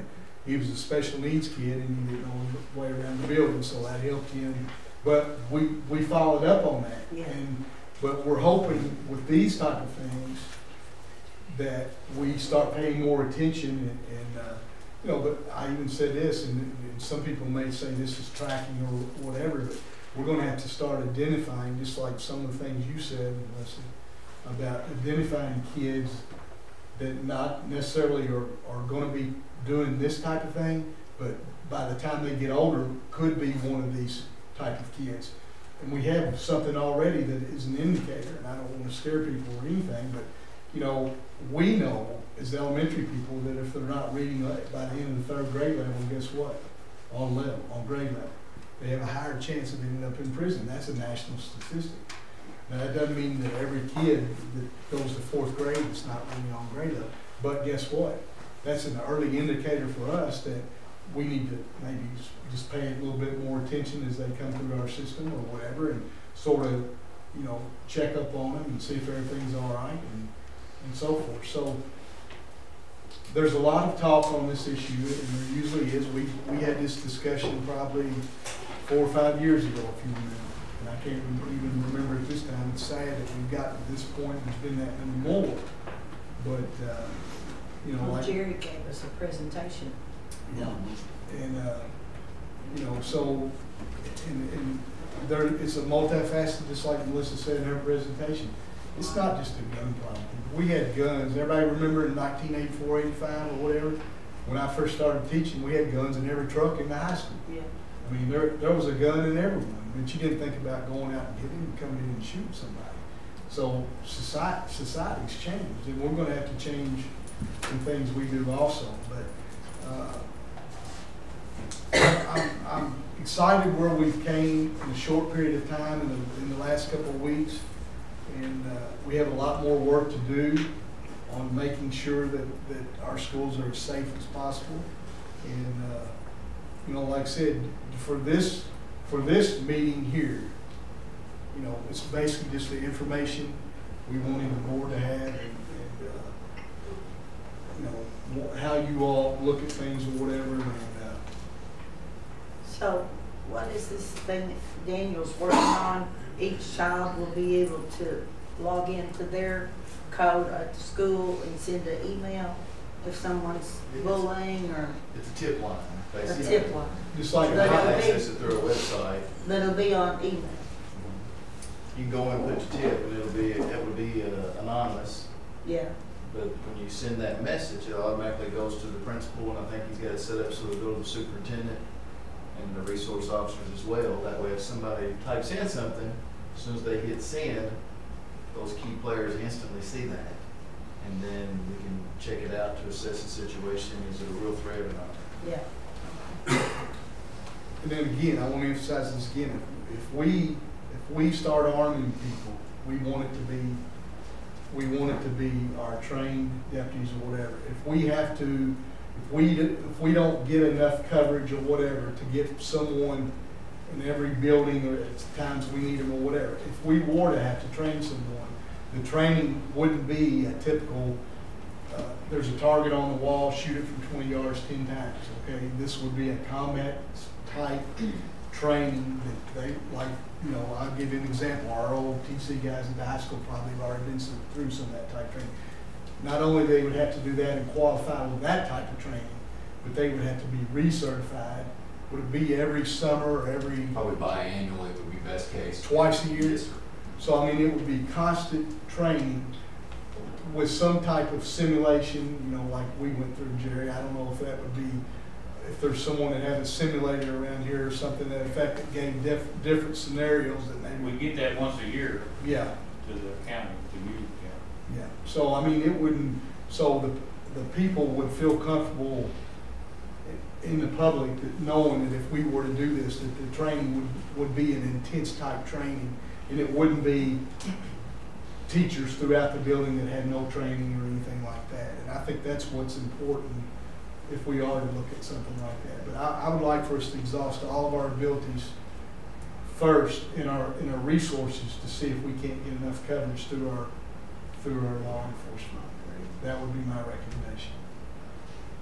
he was a special needs kid and he didn't know his way around the building, so that helped him. But we followed up on that. Yeah. But we're hoping with these type of things that we start paying more attention and you know, but I even said this, and some people may say this is tracking or whatever, but we're gonna have to start identifying, just like some of the things you said, Melissa, about identifying kids that not necessarily are gonna be doing this type of thing, but by the time they get older, could be one of these type of kids. And we have something already that is an indicator, and I don't wanna scare people or anything, but you know, we know as elementary people that if they're not reading by the end of the 3rd grade level, guess what? On grade level, they have a higher chance of ending up in prison. That's a national statistic. Now that doesn't mean that every kid that goes to 4th grade is not reading on grade level. But guess what? That's an early indicator for us that we need to maybe just pay a little bit more attention as they come through our system or whatever, and sort of, you know, check up on them and see if everything's all right and so forth. So there's a lot of talk on this issue, and there usually is. We had this discussion probably 4 or 5 years ago, if you remember, and I can't even remember at this time. It's sad that we've gotten to this point. There's been that many more, but you know, Well, like Jerry gave us a presentation. yeah, and you know, so and there it's a multifaceted, just like Melissa said in her presentation. It's not just a gun problem. We had guns. Everybody remember in 1984, 85 or whatever, when I first started teaching, we had guns in every truck in the high school. Yeah. I mean, there was a gun in everyone, but you didn't think about going out and getting and coming in and shooting somebody. So society's changed, and we're going to have to change some things we do also. But I'm excited where we've came in a short period of time in the last couple of weeks. And we have a lot more work to do on making sure that our schools are as safe as possible. And you know, like I said, for this meeting here, you know, it's basically just the information we wanted the board to have, and you know, how you all look at things or whatever. And So what is this thing that Daniel's working on? Each child will be able to log into their code at the school and send an email if someone's bullying or It's a tip line, a basically. tip line. just like You That'll can be- access it through a website. That'll be on email. You can go and put your tip, and it would be anonymous. Yeah. But when you send that message, it automatically goes to the principal, and I think he's got it set up so it'll go to the superintendent and the resource officers as well. That way, if somebody types in something, as soon as they hit send, those key players instantly see that. And then we can check it out to assess the situation. Is it a real threat or not? Yeah. And then again, I want to emphasize this again. If we start arming people, we want it to be our trained deputies or whatever. If we don't get enough coverage or whatever to get someone in every building, or at times we need them or whatever, if we were to have to train someone, the training wouldn't be a typical, there's a target on the wall, shoot it from 20 yards 10 times, okay? This would be a combat type training that they, like, you know, I'll give you an example. Our old TC guys at the high school probably have already been through some of that type training. Not only they would have to do that and qualify with that type of training, but they would have to be recertified. Would it be every summer or every? Probably biannually would be best case. Twice a year? Yes, sir. So, I mean, it would be constant training with some type of simulation, you know, like we went through, Jerry. I don't know if that would be, if there's someone that had a simulator around here or something that affected, gave different scenarios that maybe. We get that once a year Yeah. to the county, to you, Yeah, so I mean, it wouldn't, so the people would feel comfortable in the public that knowing that if we were to do this, that the training would be an intense type training, and it wouldn't be teachers throughout the building that had no training or anything like that. And I think that's what's important if we are to look at something like that. But I would like for us to exhaust all of our abilities first in our resources to see if we can't get enough coverage through our law enforcement. That would be my recommendation.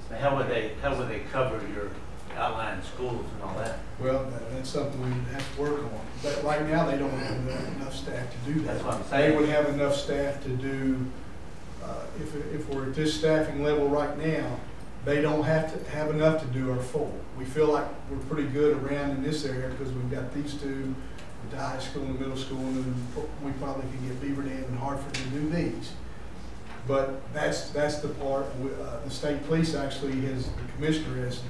How would they cover your outlying schools and all that? Well, that's something we would have to work on. But right now, they don't have enough staff to do that. That's what I'm saying. They would have enough staff to do, if we're at this staffing level right now, they don't have to have enough to do our full. We feel like we're pretty good around in this area because we've got these two, the high school and the middle school, and then we probably can get Beaver Dam and Hartford to do these. But that's the part, the state police actually has, the commissioner has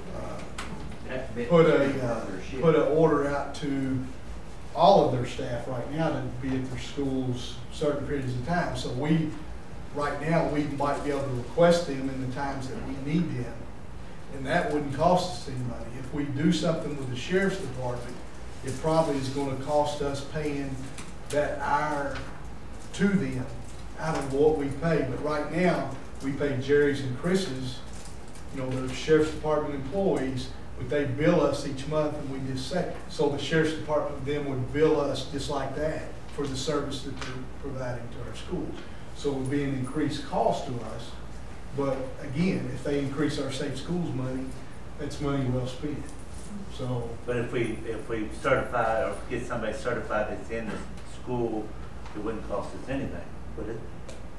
put an order out to all of their staff right now to be at their schools certain periods of time. So right now, we might be able to request them in the times that we need them. And that wouldn't cost us any money. If we do something with the sheriff's department, it probably is gonna cost us paying that hour to them out of what we pay. But right now, we pay Jerry's and Chris's, you know, the sheriff's department employees, but they bill us each month and we just say. So the sheriff's department then would bill us just like that for the service that they're providing to our schools. So it would be an increased cost to us. But again, if they increase our safe schools money, that's money well spent. So. But if we certify or get somebody certified that's in the school, it wouldn't cost us anything, would it?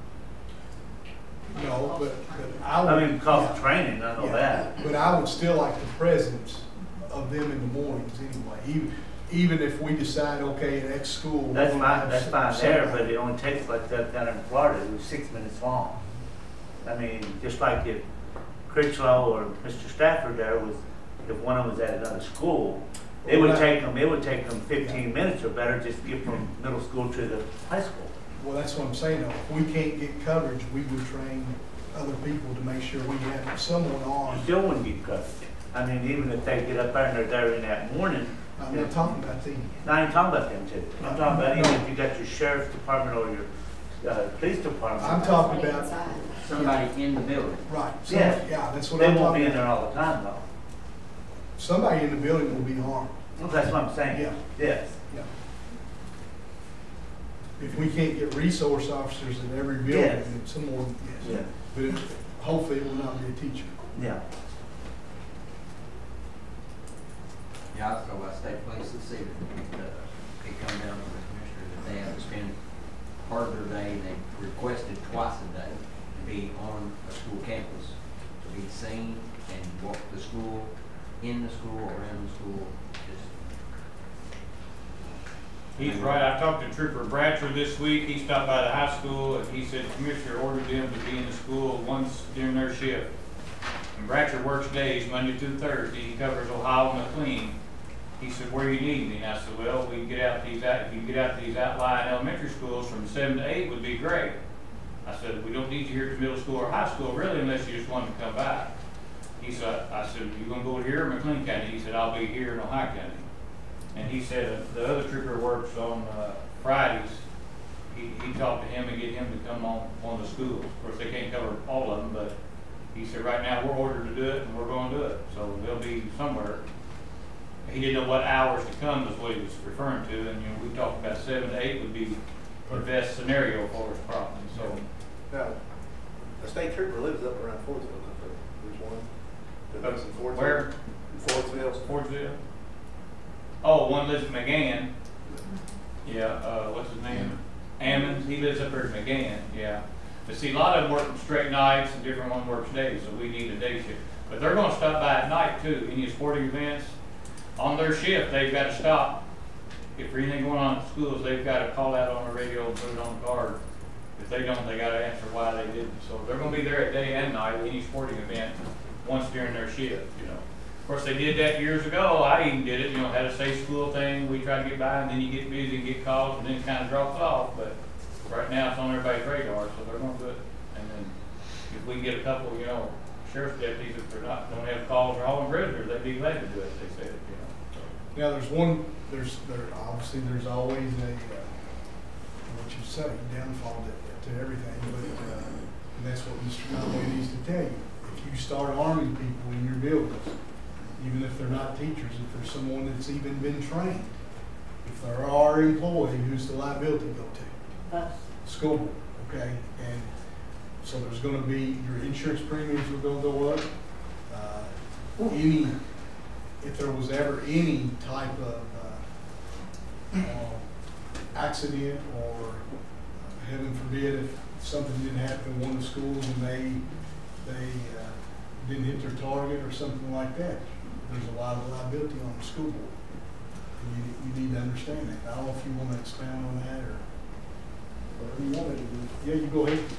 No, but I would. I mean, cost of training, I know that. But I would still like the presence of them in the mornings anyway. Even if we decide, okay, at X school. That's fine there, but it only takes like that down in Florida, it was 6 minutes long. I mean, just like if Critchlow or Mr. Stafford there was, if one of them was at another school, it would take them 15 minutes or better just to get from middle school to the high school. Well, that's what I'm saying though. If we can't get coverage, we would train other people to make sure we have someone on. You still wouldn't get coverage. I mean, even if they get up there and they're there in that morning. I'm not talking about them. No, I ain't talking about them too. I'm talking about even if you got your sheriff's department or your police department. I'm talking about somebody in the building. Right. Yeah, that's what they I'm won't talking be in about. there all the time though. Somebody in the building will be armed. Well, that's what I'm saying. Yeah. Yes. Yeah. If we can't get resource officers in every building, Yes. then someone, yes. Yeah. But hopefully it will not be a teacher. Yeah. Yeah, I was talking about state police this evening. It come down from the commissioner that they have to spend part of their day, and they requested twice a day to be on a school campus, to be seen and walk the school, in the school, around the school. He's right. I talked to Trooper Bratcher this week. He stopped by the high school and he said the commissioner ordered them to be in the school once during their shift. And Bratcher works days, Monday through Thursday. He covers Ohio and McLean. He said, "Where you need me?" And I said, "Well, we can get out these if you can get out to these outlying elementary schools from 7 to 8 would be great." I said, "We don't need you here at middle school or high school really unless you just want to come by." He said, "I said, you gonna go here or McLean County?" He said, "I'll be here in Ohio County." And he said the other trooper works on Fridays. He talked to him and get him to come on the schools. Of course, they can't cover all of them, but he said right now we're ordered to do it and we're going to do it. So they'll be somewhere. He didn't know what hours to come is what he was referring to. And we talked about 7 to 8 would be the best scenario for us probably. So Now, a state trooper lives up around Fordsville. There's one that lives in Fordsville. where? Fordsville. Fordsville. Oh, one lives in McGann. Yeah, what's his name? Ammons. He lives up there in McGann, yeah. But see, a lot of them work straight nights and different one works days, so we need a day shift. But they're gonna stop by at night too. Any sporting events, on their shift, they've gotta stop. If there's anything going on at schools, they've gotta call out on the radio and put it on the card. If they don't, they gotta answer why they didn't. So they're gonna be there at day and night, any sporting event, once during their shift, you know. Of course, they did that years ago. I even did it, had a safe school thing. We tried to get by, and then you get busy and get calls, and then it kind of drops off. But right now, it's on everybody's radar, so they're going to do it. And then if we can get a couple, sheriff's deputies, if they're not, don't have calls or hauling prisoners, they'd be glad to do it, they said, So. Now, obviously there's always what you say, downfall to everything, but, and that's what Mr. Conway needs to tell you. If you start arming people in your buildings, even if they're not teachers, if there's someone that's even been trained, if there are employee, who's the liability go to? Us. School board, okay? And So there's gonna be, your insurance premiums are gonna go up. If there was ever any type of accident or heaven forbid, if something didn't happen in one of the schools and they didn't hit their target or something like that, there's a lot of liability on the school board. And you need to understand that. I don't know if you want to expand on that or whatever you want to do. Yeah, you go ahead.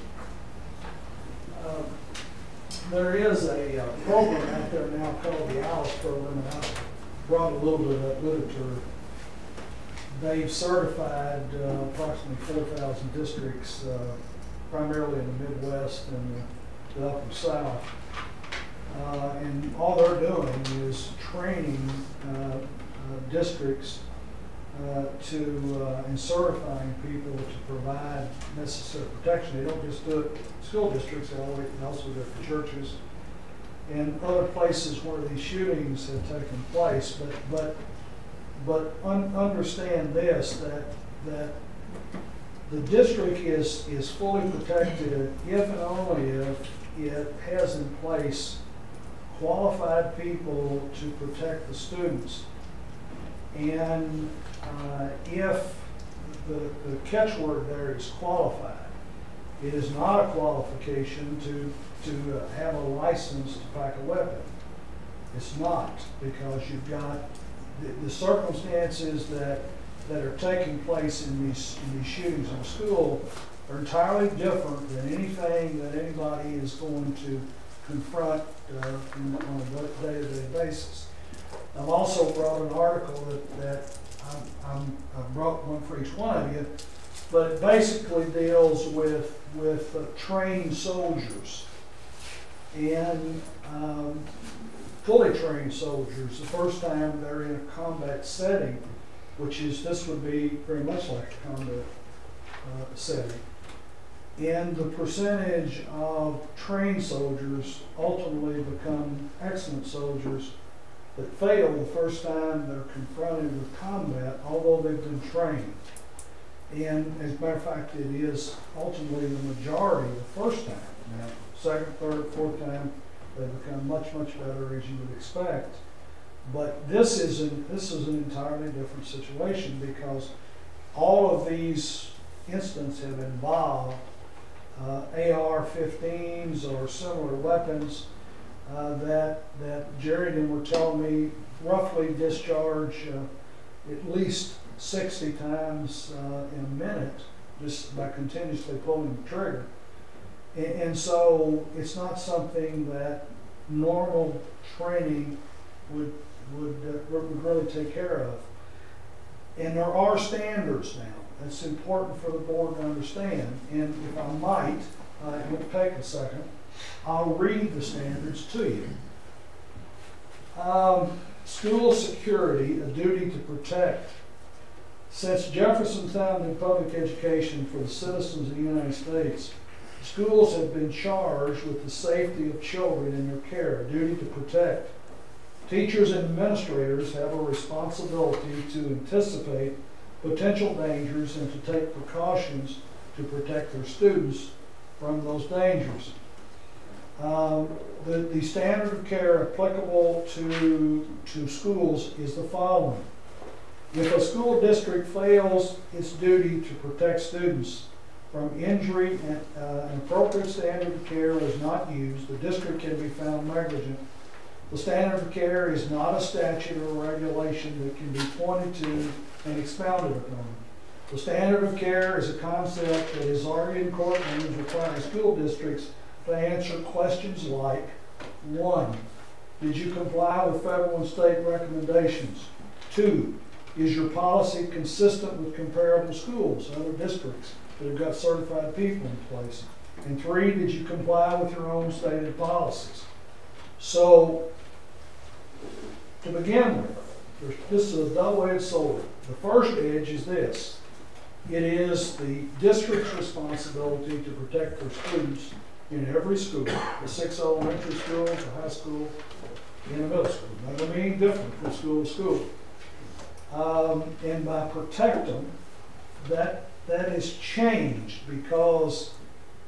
There is a program out there now called the ALICE program, and I brought a little bit of that literature. They've certified approximately 4,000 districts, primarily in the Midwest and the Upper South. And all they're doing is training districts and certifying people to provide necessary protection. They don't just do it in school districts, they also do it for churches and other places where these shootings have taken place. But understand this, that the district is fully protected if and only if it has in place qualified people to protect the students. And if the catchword there is qualified, it is not a qualification to have a license to pack a weapon. It's not, because you've got the circumstances that are taking place in these shootings in school are entirely different than anything that anybody is going to confront on a day-to-day basis. I've also brought an article that I brought one for each one of you, but it basically deals with trained soldiers and fully trained soldiers. The first time they're in a combat setting, this would be very much like a combat setting. And the percentage of trained soldiers ultimately become excellent soldiers that fail the first time they're confronted with combat, although they've been trained. And as a matter of fact, it is ultimately the majority the first time. Now, second, third, fourth time, they become much, much better, as you would expect. But this is an entirely different situation, because all of these incidents have involved AR-15s or similar weapons that Jerry and were telling me roughly discharge at least 60 times in a minute, just by continuously pulling the trigger. And so it's not something that normal training would really take care of. And there are standards now. That's important for the board to understand. And if I might, it will take a second, I'll read the standards to you. School security, a duty to protect. Since Jefferson founded public education for the citizens of the United States, schools have been charged with the safety of children in their care, a duty to protect. Teachers and administrators have a responsibility to anticipate potential dangers and to take precautions to protect their students from those dangers. The standard of care applicable to schools is the following. If a school district fails its duty to protect students from injury and an appropriate standard of care is not used, the district can be found negligent. The standard of care is not a statute or regulation that can be pointed to and expounded upon. The standard of care is a concept that is already in courtrooms requiring school districts to answer questions like, 1, did you comply with federal and state recommendations? 2, is your policy consistent with comparable schools, other districts that have got certified people in place? And 3, did you comply with your own stated policies? So, to begin with, this is a double-edged sword. The first edge is this. It is the district's responsibility to protect their students in every school, the 6 elementary schools, the high school, and the middle school. Not going to be any different from school to school. And by protect them, that is changed, because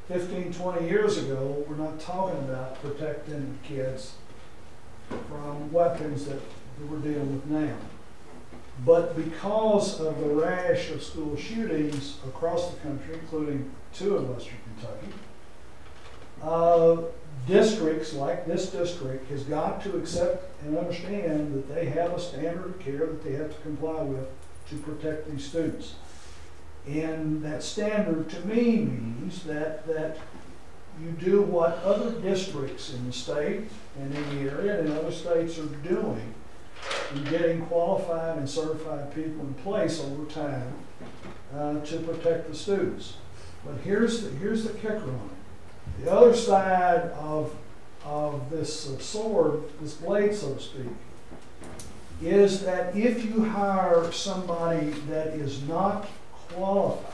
15, 20 years ago, we're not talking about protecting kids from weapons that we're dealing with now. But because of the rash of school shootings across the country, including 2 in Western Kentucky, districts like this district has got to accept and understand that they have a standard of care that they have to comply with to protect these students. And that standard to me means that you do what other districts in the state and in the area and in other states are doing in getting qualified and certified people in place over time to protect the students. But here's the kicker on it. The other side of this sword, this blade, so to speak, is that if you hire somebody that is not qualified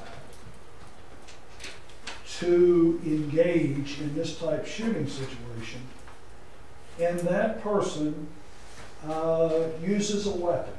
to engage in this type shooting situation, and that person uses a weapon,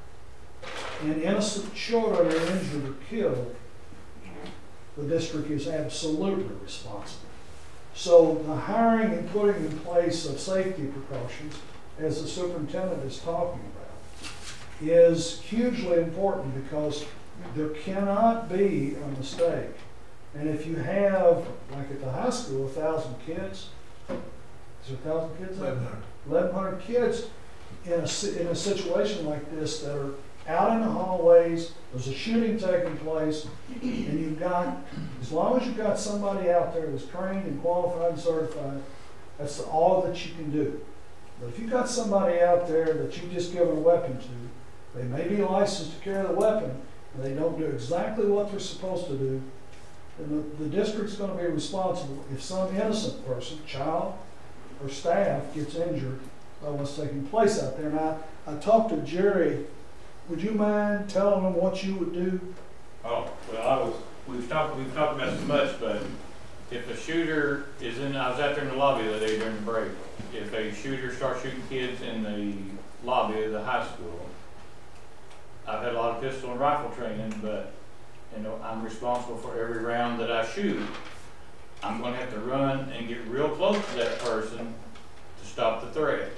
and innocent children are injured or killed, the district is absolutely responsible. So the hiring and putting in place of safety precautions, as the superintendent is talking about, is hugely important because there cannot be a mistake. And if you have, like at the high school, 1,000 kids, is there 1,000 kids? 1,100 kids in a situation like this that are out in the hallways, there's a shooting taking place, and you've got, as long as you've got somebody out there that's trained and qualified and certified, that's all that you can do. But if you've got somebody out there that you've just given a weapon to, they may be licensed to carry the weapon, and they don't do exactly what they're supposed to do, then the district's going to be responsible if some innocent person, child or staff, gets injured by what's taking place out there. Now, I talked to Jerry. Would you mind telling them what you would do? Oh, well, we've talked about this much, but if a shooter is I was out there in the lobby the other day during the break. If a shooter starts shooting kids in the lobby of the high school, I've had a lot of pistol and rifle training, but I'm responsible for every round that I shoot. I'm going to have to run and get real close to that person to stop the threat.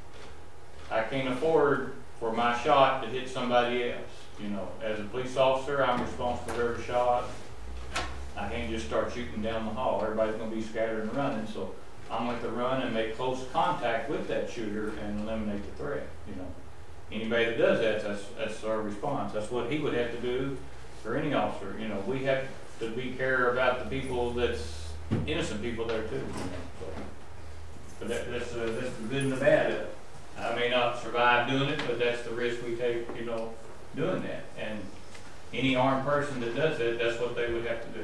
I can't afford for my shot to hit somebody else. As a police officer, I'm responsible for every shot. I can't just start shooting down the hall. Everybody's going to be scattered and running, so I'm going to run and make close contact with that shooter and eliminate the threat. Anybody that does that, that's our response. That's what he would have to do for any officer. We have to be care about the people that's innocent people there too. But that's the good and the bad. I may not survive doing it, but that's the risk we take, doing that. And any armed person that does it, that's what they would have to do.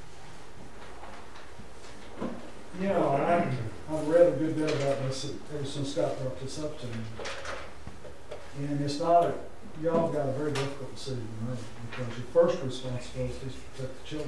I've read a good bit about this ever since Scott brought this up to me. And it's not y'all got a very difficult decision to make because your first responsibility is to protect the children.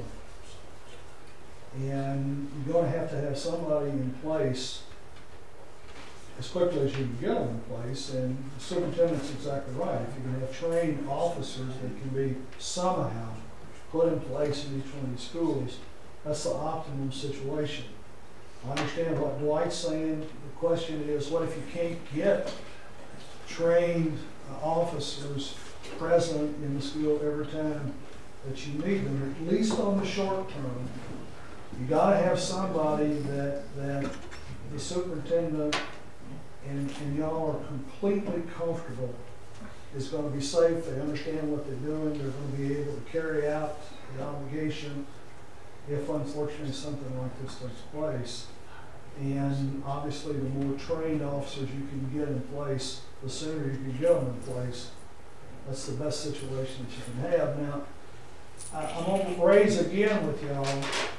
And you're going to have somebody in place as quickly as you can get them in place, and the superintendent's exactly right. If you can have trained officers that can be somehow put in place in each one of these schools, that's the optimum situation. I understand what Dwight's saying. The question is, what if you can't get trained officers present in the school every time that you need them, at least on the short term? You got to have somebody that the superintendent and y'all are completely comfortable is going to be safe. They understand what they're doing. They're going to be able to carry out the obligation if unfortunately something like this takes place. And obviously the more trained officers you can get in place, the sooner you can get them in place. That's the best situation that you can have. Now, I'm going to raise again with y'all.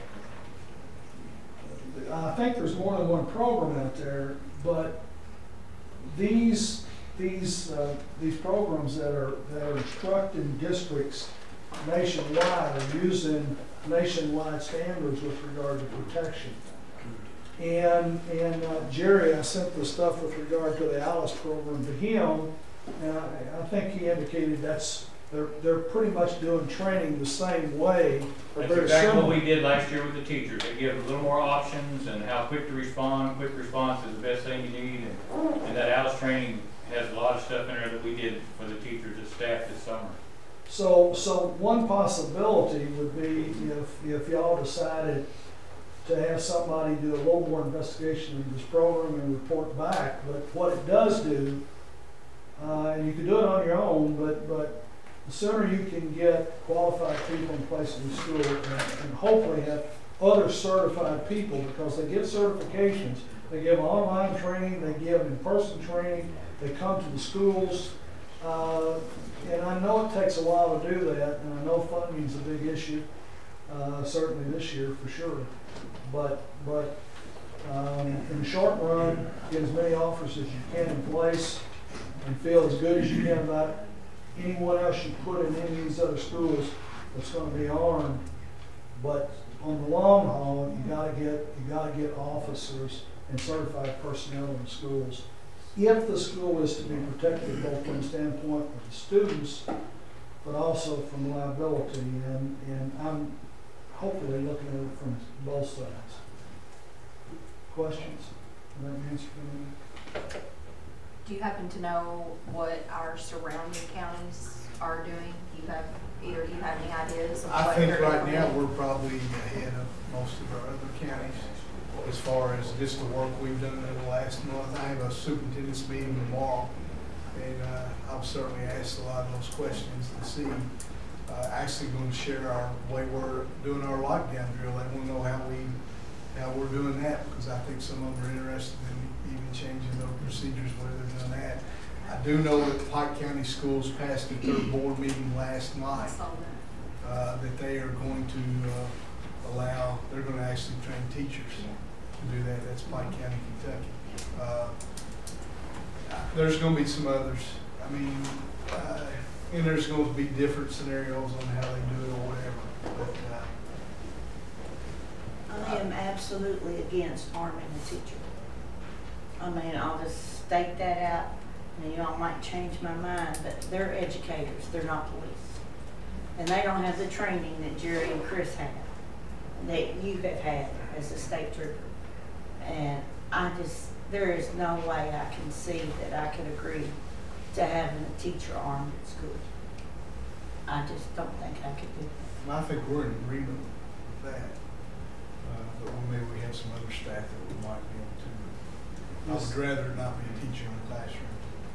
I think there's more than one program out there, but these programs that are instructing districts nationwide are using nationwide standards with regard to protection. And Jerry, I sent the stuff with regard to the ALICE program to him, and I think he indicated that's they're pretty much doing training the same way. or That's very exactly what similar. we did last year with the teachers. They give a little more options and how quick to respond. Quick response is the best thing you need. And that ALICE training has a lot of stuff in there that we did for the teachers and staff this summer. So one possibility would be if y'all decided to have somebody do a little more investigation into this program and report back. But what it does do, and you can do it on your own, but the sooner you can get qualified people in place in the school and hopefully have other certified people, because they give certifications, they give online training, they give in-person training, they come to the schools. And I know it takes a while to do that, and I know funding's a big issue, certainly this year for sure. But in the short run, get as many offers as you can in place and feel as good as you can about anyone else you put in any of these other schools that's going to be armed. But on the long haul, you gotta get officers and certified personnel in the schools. If the school is to be protected both from the standpoint of the students, but also from liability, and I'm hopefully looking at it from both sides. Questions? Does that answer for me? Do you happen to know what our surrounding counties are doing? Do you have any ideas of I what think they're right doing? now we're probably ahead of most of our other counties as far as just the work we've done in the last month. I have a superintendent's meeting tomorrow, and I'll certainly ask a lot of those questions and see. Actually going to share our way we're doing our lockdown drill. They want to know how we're doing that, because I think some of them are interested in even changing those procedures where they're doing that. I do know that Pike County Schools passed their third board meeting last night, that they are going to they're going to actually train teachers to do that. That's Pike County, Kentucky. There's going to be some others. I mean, and there's going to be different scenarios on how they do it or whatever. But I am absolutely against harming a teacher. I mean, I'll just state that out, and you all might change my mind, but they're educators, they're not police. And they don't have the training that Jerry and Chris have, that you have had as a state trooper. And there is no way I can see that I could agree to having a teacher armed at school. I just don't think I could do that. I think we're in agreement with that. But maybe we have some other staff that we might be able to. I would rather not be a teacher in the classroom.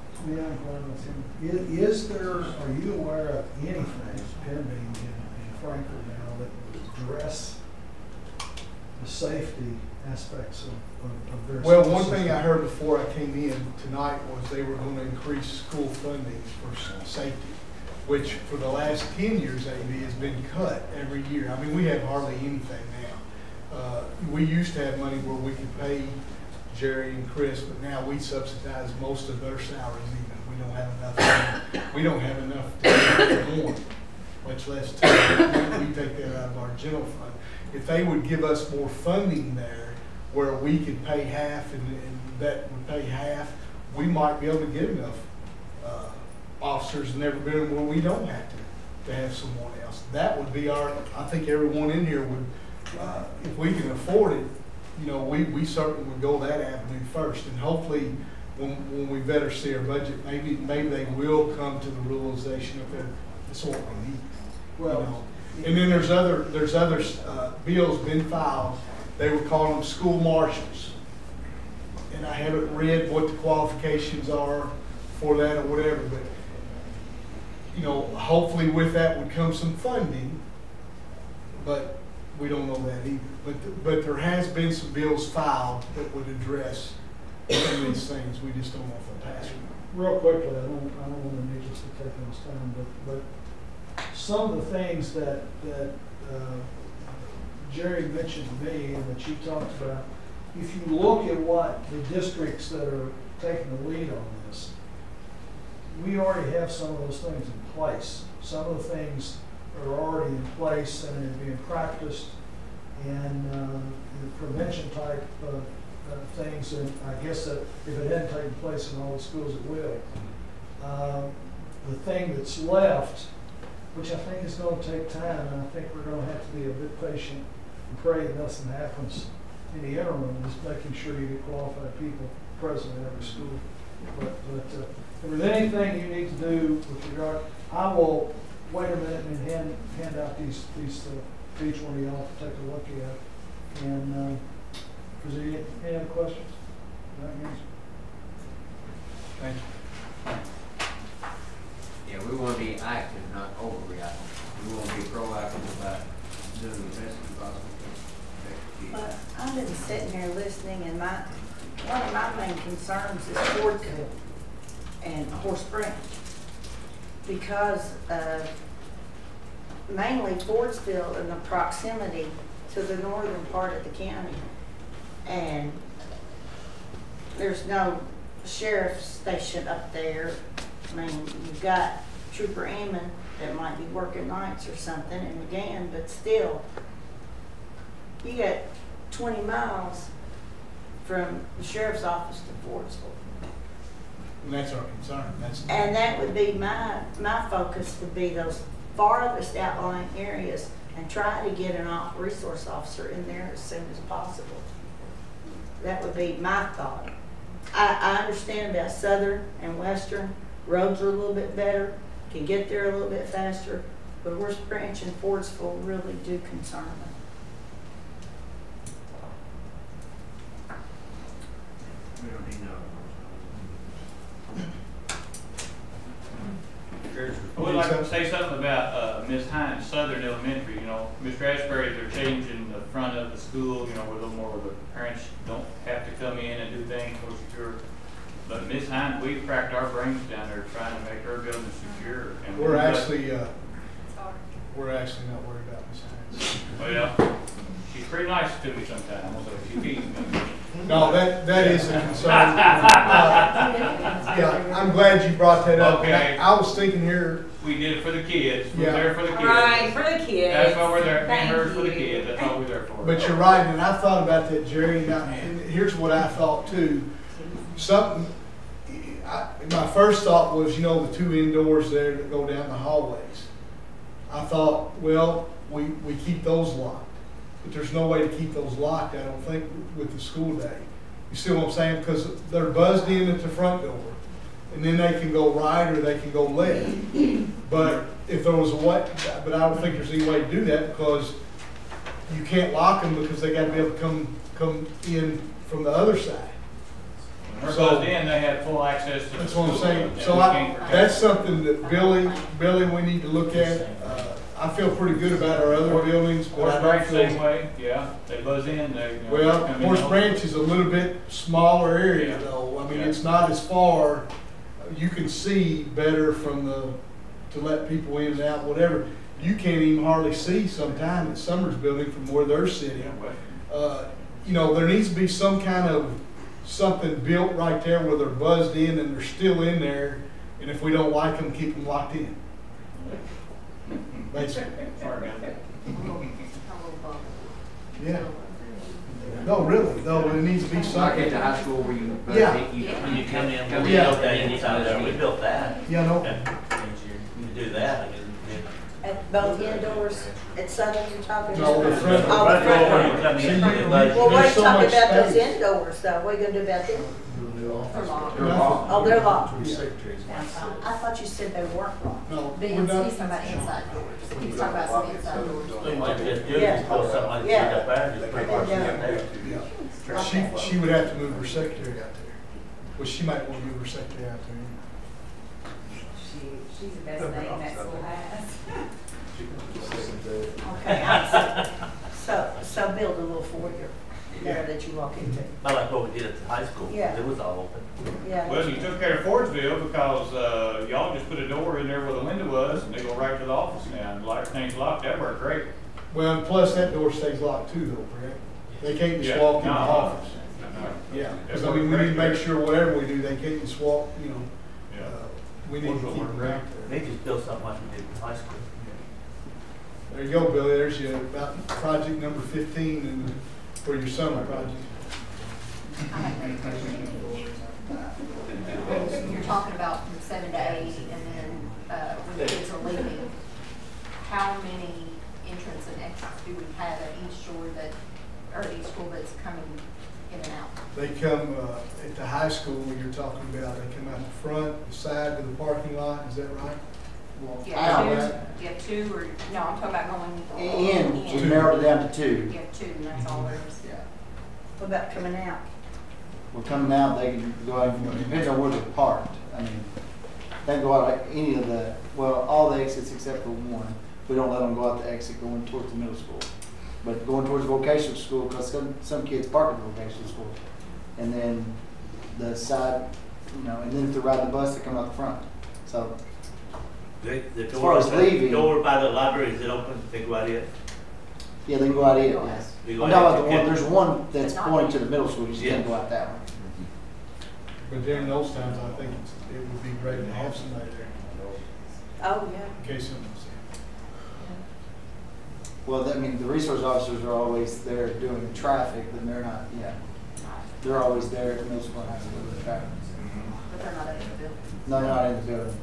Are you aware of anything pending in Frankfurt now that would address the safety aspects of their Well, school one system? thing I heard before I came in tonight was they were going to increase school funding for safety, which for the last 10 years, AB, has been cut every year. I mean, we have hardly anything now. We used to have money where we could pay Jerry and Chris, but now we subsidize most of their salaries even. We don't have enough. We don't have enough to pay more, much less two. We take that out of our general fund. If they would give us more funding there, where we could pay half and that would pay half, we might be able to get enough officers in every building where we don't have to have someone else. That would be I think everyone in here would, if we can afford it, we certainly would go that avenue first. And hopefully when we better see our budget, maybe they will come to the realization that that's what we need. Well, and then there's other bills been filed. They were calling them school marshals, and I haven't read what the qualifications are for that or whatever. But hopefully with that would come some funding. But we don't know that either. But there has been some bills filed that would address some of these things. We just don't know if they'll pass or not. Real quickly, I don't want to need just to take this time, but some of the things that Jerry mentioned to me and that you talked about, if you look at what the districts that are taking the lead on this, we already have some of those things in place. Some of the things are already in place and are being practiced, and the prevention type things, and I guess that if it hadn't taken place in all the schools, it will. The thing that's left which I think is gonna take time, and I think we're gonna have to be a bit patient and pray that nothing happens in the interim, is making sure you get qualified people present in every school. But if there's anything you need to do with regard, I will wait a minute and hand out these stuff to each one of y'all to take a look at. And is there any other questions? Thank you. Yeah, we want to be active, not overreactive. We want to be proactive about doing the best we possibly can. But I've been sitting here listening, and one of my main concerns is Fordsville and Horse Branch, because mainly Fordsville and the proximity to the northern part of the county, and there's no sheriff's station up there. I mean, you've got Trooper Ammon that might be working nights or something in McGann, but still, you got 20 miles from the sheriff's office to Fordsville. And that's our concern. And that would be my focus would be those farthest outlying areas, and try to get an resource officer in there as soon as possible. That would be my thought. I understand about southern and western. Roads are a little bit better, can get there a little bit faster, but Horse Branch and Fordsville really do concern me. We don't need no. I would like to say something about Ms. Hines, Southern Elementary. You know, Mr. Ashbury, they're changing the front of the school, you know, a little more where the parents don't have to come in and do things more secure. But Ms. Hines, we've cracked our brains down there trying to make her building secure. And we're actually not worried about Ms. Hines. Well, she's pretty nice to me sometimes, so she feeds me. No, that is a concern. Yeah, I'm glad you brought that up. Okay. I was thinking here. We did it for the kids. Yeah. We're there for the kids. Right, for the kids. That's what we're there. Thank Hers for the you. kids. That's all we're there for. But you're right, and I thought about that, Jerry. And here's what I thought too. My first thought was, you know, the two indoors there that go down the hallways. I thought, well, we keep those locked. But there's no way to keep those locked, I don't think, with the school day. You see what I'm saying? Because they're buzzed in at the front door. And then they can go right or they can go left. But if there was a way, but I don't think there's any way to do that, because you can't lock them because they got to be able to come in from the other side. When they're buzzed in, they have full access to the That's school. what I'm saying. and So we can't protect that's them. something that Billy, we need to look at. I feel pretty good about our other buildings, but Horse I Branch, don't same feel. way, yeah. They buzz in, they, you know, Well, come in Horse and- Branch is a little bit smaller area Yeah. though. I mean, Yeah. it's not as far. You can see better to let people in and out, whatever. You can't even hardly see sometimes at Summers Building from where they're sitting. Yeah, but You know, there needs to be some kind of something built right there where they're buzzed in and they're still in there. And if we don't like them, keep them locked in. Basically. Sorry about that. Yeah. No, really, no, it needs to be Like something. at the high school where you. Yeah. When you come in, Come we in. built that inside there, we built that. Yeah, no. You do that, and At both indoors, at Southern, you're talking No, about? the front. Oh, the front door, door. you come See, in you- from the Well, what are There's you so talking much about those space. indoors though? What are you gonna do about them? For law. They're locked. Oh, they're locked. Downtown. I thought you said they weren't locked. No, But we're not. he's talking about inside doors. He's talking about some inside doors. like just do, Yeah. just put something like Yeah. that up there, just put it up there. Yeah. She would have to move her secretary out there. Well, she might want to move her secretary out there. She's the best thing that school has. Okay, so build a little foyer there that you walk into. Not like what we did at the high school, Yeah. it was all open. Yeah. Well, you took care of Fordsville because, y'all just put a door in there where the window was and they go right to the office now. And like everything's locked, that worked great. Well, and plus that door stays locked too though, correct? They can't just Yeah. walk in the No. office. No. Yeah, That because I worked mean, we need to great. make sure whatever we do, they can't just walk, you know. Yeah. We need to keep them out there. They just built something like we did in high school. There you go, Billy. There's your about project number 15 and for your summer project. You're talking about from 7 to 8, and then when the kids are leaving, do we have at each store that, or each school that's coming in and out? They come, at the high school you're talking about, they come out the front, the side to the parking lot, is that right? You Out, have right? two, you have two, or, no, I'm talking about going In, we narrowed it down to 2. You have two, and that's all there is. Yeah. What about coming out? Well, coming out, they can go out, it depends on where they're parked. I mean, they can go out like any of the, well, all the exits except for one. We don't let them go out the exit going towards the middle school. But going towards the vocational school, because some kids park at the vocational school. And then the side, you know, and then if they're riding the bus, they come out the front. So, The as far as leaving, door by the library, is it open? They go out in? yeah, they can go out in, yes. They go I'm out talking in. about there's one that's But not pointing in. to the middle school, you just can't go out that one. But during those times, I think it would be great to have somebody there Oh, yeah. in case something's. Well, I mean, the resource officers are always there doing the traffic, but they're not, yeah. They're always there at the middle school and high school with the traffic. But they're not in the building. No, they're not in the building.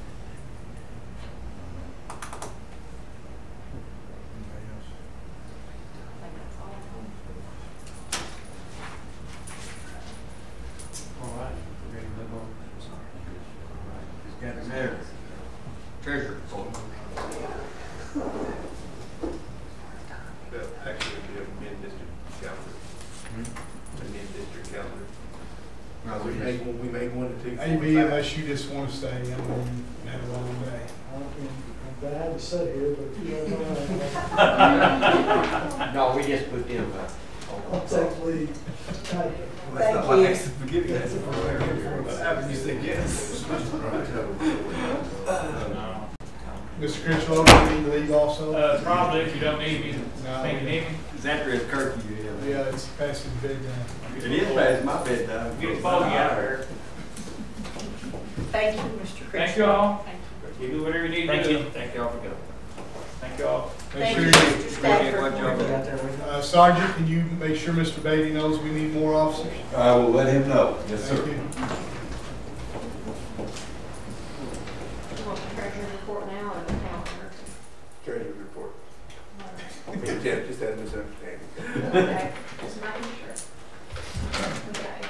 Anybody else? I think that's all. All right, we're ready to move on. All right, just got a matter. Treasurer report. Actually, it'd be a mid-district calendar. A mid-district calendar. We make one to two. AB, unless you just want to stay, I know you had a long day. I'm bad to sit here, but if you don't mind, No, we just put in, I'll take lead. Thank you. Well, that's not like it's forgiving, that's a prayer. What happened, you said yes. Mr. Critchlow, do you need to leave also? Probably if you don't need me, No. think you need me. It's after his curfew, yeah. Yeah, it's past his bedtime. It is past my bedtime. Get foggy out there. Thank you, Mr. Chris. Thank you all. Thank You do whatever you need to Thank do. you. Thank y'all for coming. Thank you all. Make Thank sure you, you, Mr. Appreciate what y'all Stafford. do. Sergeant, can you make sure Mr. Beatty knows we need more officers? I will let him know. Yes, Thank sir. you. you want the treasury report now or the calendar? Treasury report. Yeah, just had a misunderstanding. Okay, just making sure. Okay.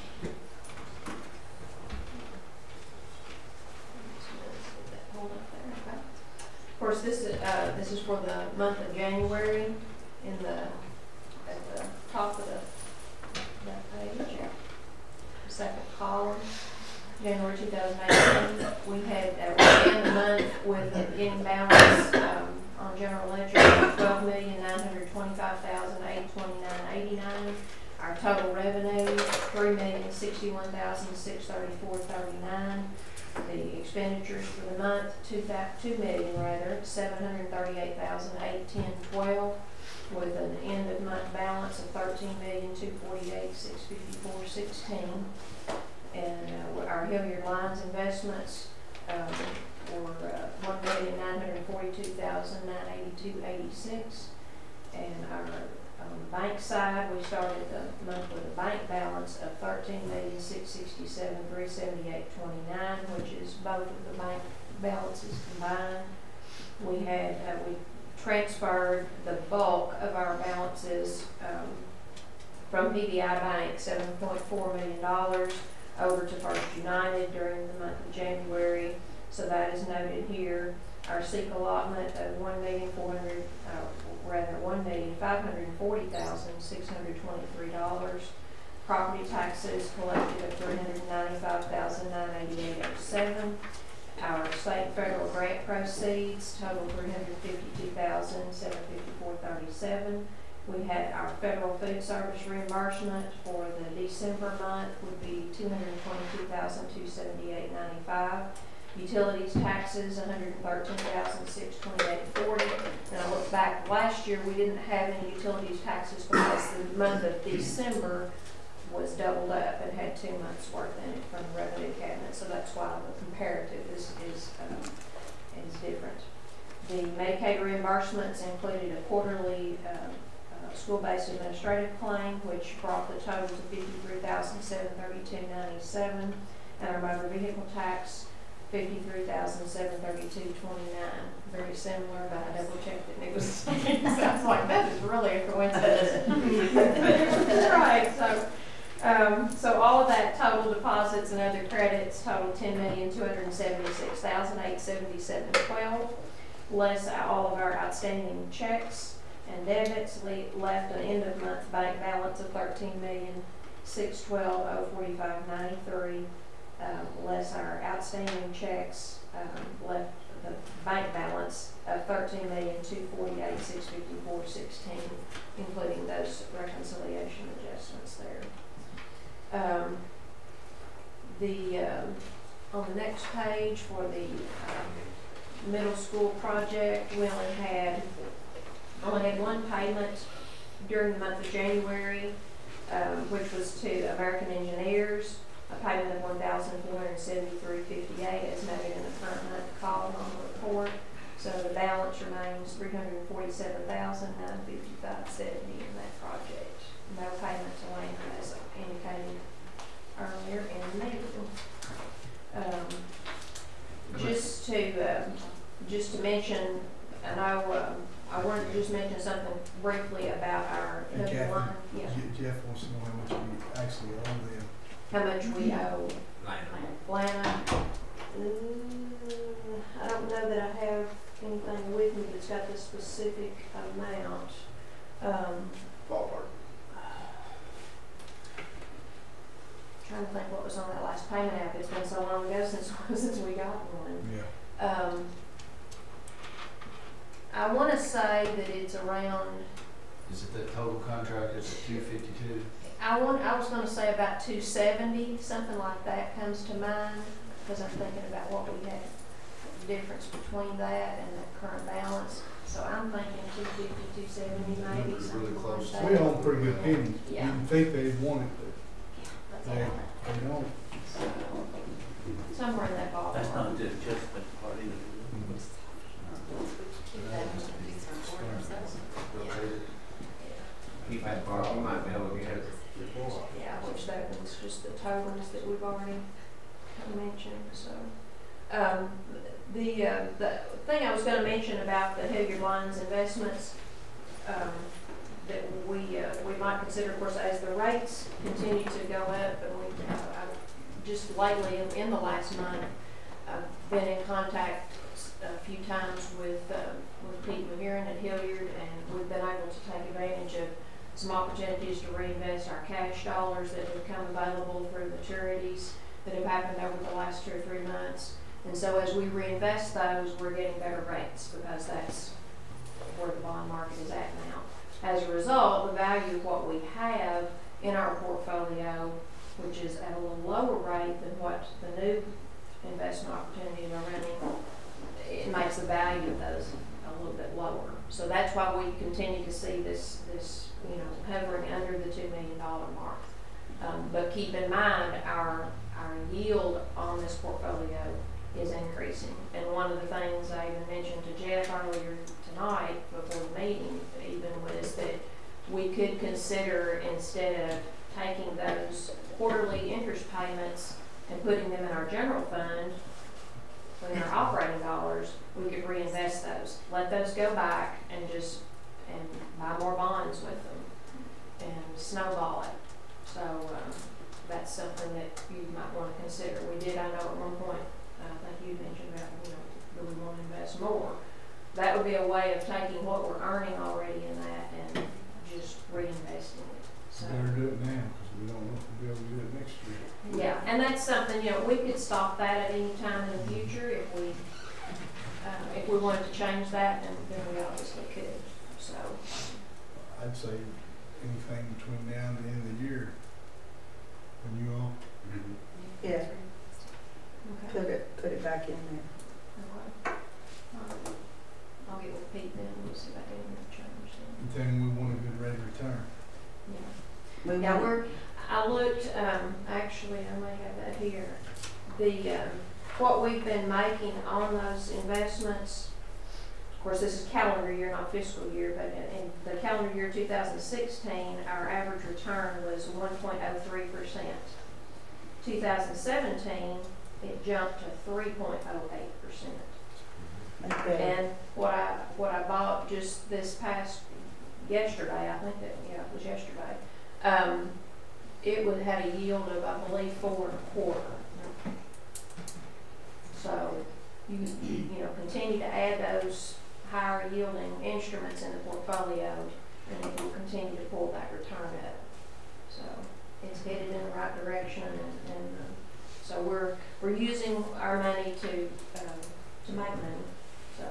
Hold up there, okay. Of course, this is for the month of January at the top of that page. Second column, January 2018. We had, we began the month with an ending balance, on general ledger of $12,925,829.89. Our total revenue, $3,061,634.39. The expenditures for the month, $738,810.12, with an end of month balance of $13,248,654.16. And our Hilliard Lines investments were $1,942,982.86. And our bank side, we started the month with a bank balance of $13,667,378.29, which is both of the bank balances combined. We had we transferred the bulk of our balances from PBI Bank, $7.4 million, over to First United during the month of January. So that is noted here. Our SEEK allotment of $1,540,623. Property taxes collected of $395,988.07. Our state and federal grant proceeds total $352,754.37. We had our federal food service reimbursement for the December month would be $222,278.95. Utilities taxes, $113,628.40. And I look back last year, we didn't have any utilities taxes because the month of December was doubled up and had 2 months worth in it from the revenue cabinet. So that's why the comparative is different. The Medicaid reimbursements included a quarterly school-based administrative claim, which brought the total to $53,732.97, and our motor vehicle tax $53,732.29. Very similar, but I double checked it and it was, sounds like that is really a coincidence. Right, so all of that total deposits and other credits total $10,276,877.12, less all of our outstanding checks and debits left an end of month bank balance of $13,612,045.93. Less our outstanding checks, left the bank balance of $13,248,654.16, including those reconciliation adjustments there. On the next page for the middle school project, we only had one payment during the month of January, which was to American Engineers, a payment of $1,473.58 as noted in the current month column on the report. So the balance remains $347,955.70 in that project. No payment to land as indicated earlier in the meeting. Just to mention, I know I wanted to just mention something briefly about our line. Yeah. Jeff wants to know how much we actually owe them. How much we owe Lana. I don't know that I have anything with me that's got the specific amount. Ballpark. Trying to think what was on that last payment app. It's been so long ago since we got one. Yeah. I want to say that it's around. Is it the total contract, is it 252? I was going to say about 270, something like that comes to mind, because I'm thinking about what we had, the difference between that and the current balance. So I'm thinking 250, 270 maybe, something really close. like that. We own pretty good pennies. Yeah. You'd think they'd want it, but That's they don't. somewhere in that ballpark. That's not the adjustment part either. Keep that bar, we might be able to get it before. Yeah, which that was just the totals that we've already mentioned, so. The thing I was gonna mention about the Hilliard Lyons investments, that we might consider, of course, as the rates continue to go up, and I've just lately, in the last month, I've been in contact a few times with Pete Maheron at Hilliard, and we've been able to take advantage of some opportunities to reinvest our cash dollars that have become available through maturities that have happened over the last 2 or 3 months. And so as we reinvest those, we're getting better rates, because that's where the bond market is at now. As a result, the value of what we have in our portfolio, which is at a little lower rate than what the new investment opportunities are running, it makes the value of those a little bit lower. So that's why we continue to see this hovering under the $2 million mark. But keep in mind, our yield on this portfolio is increasing. And one of the things I even mentioned to Jeff earlier tonight before the meeting even was that we could consider, instead of taking those quarterly interest payments and putting them in our general fund, in our operating dollars, we could reinvest those, let those go back and buy more bonds with them and snowball it. So that's something that you might want to consider. We did, I know at one point, I think you mentioned about, do we want to invest more? That would be a way of taking what we're earning already in that and just reinvesting it. So. Better do it now, because we don't know if we'll be able to do it next year. Yeah, and that's something, we could stop that at any time in the future if we wanted to change that, then we obviously could. So. I'd say anything between now and the end of the year. When you all? Yeah, Okay. put it back in there. Okay. I'll get with Pete then, and we'll see if I can change them. Anything we want a good rate of return. Yeah. I looked, actually, I may have that here. What we've been making on those investments, of course, this is calendar year, not fiscal year, but in the calendar year 2016, our average return was 1.03%. 2017, it jumped to 3.08%. Okay. And what I bought just this past yesterday, I think that, yeah, it was yesterday, it had a yield of, I believe, 4 1/4. So you know, continue to add those higher yielding instruments in the portfolio, and it will continue to pull that return up. So it's headed in the right direction, and so we're using our money to make money. So.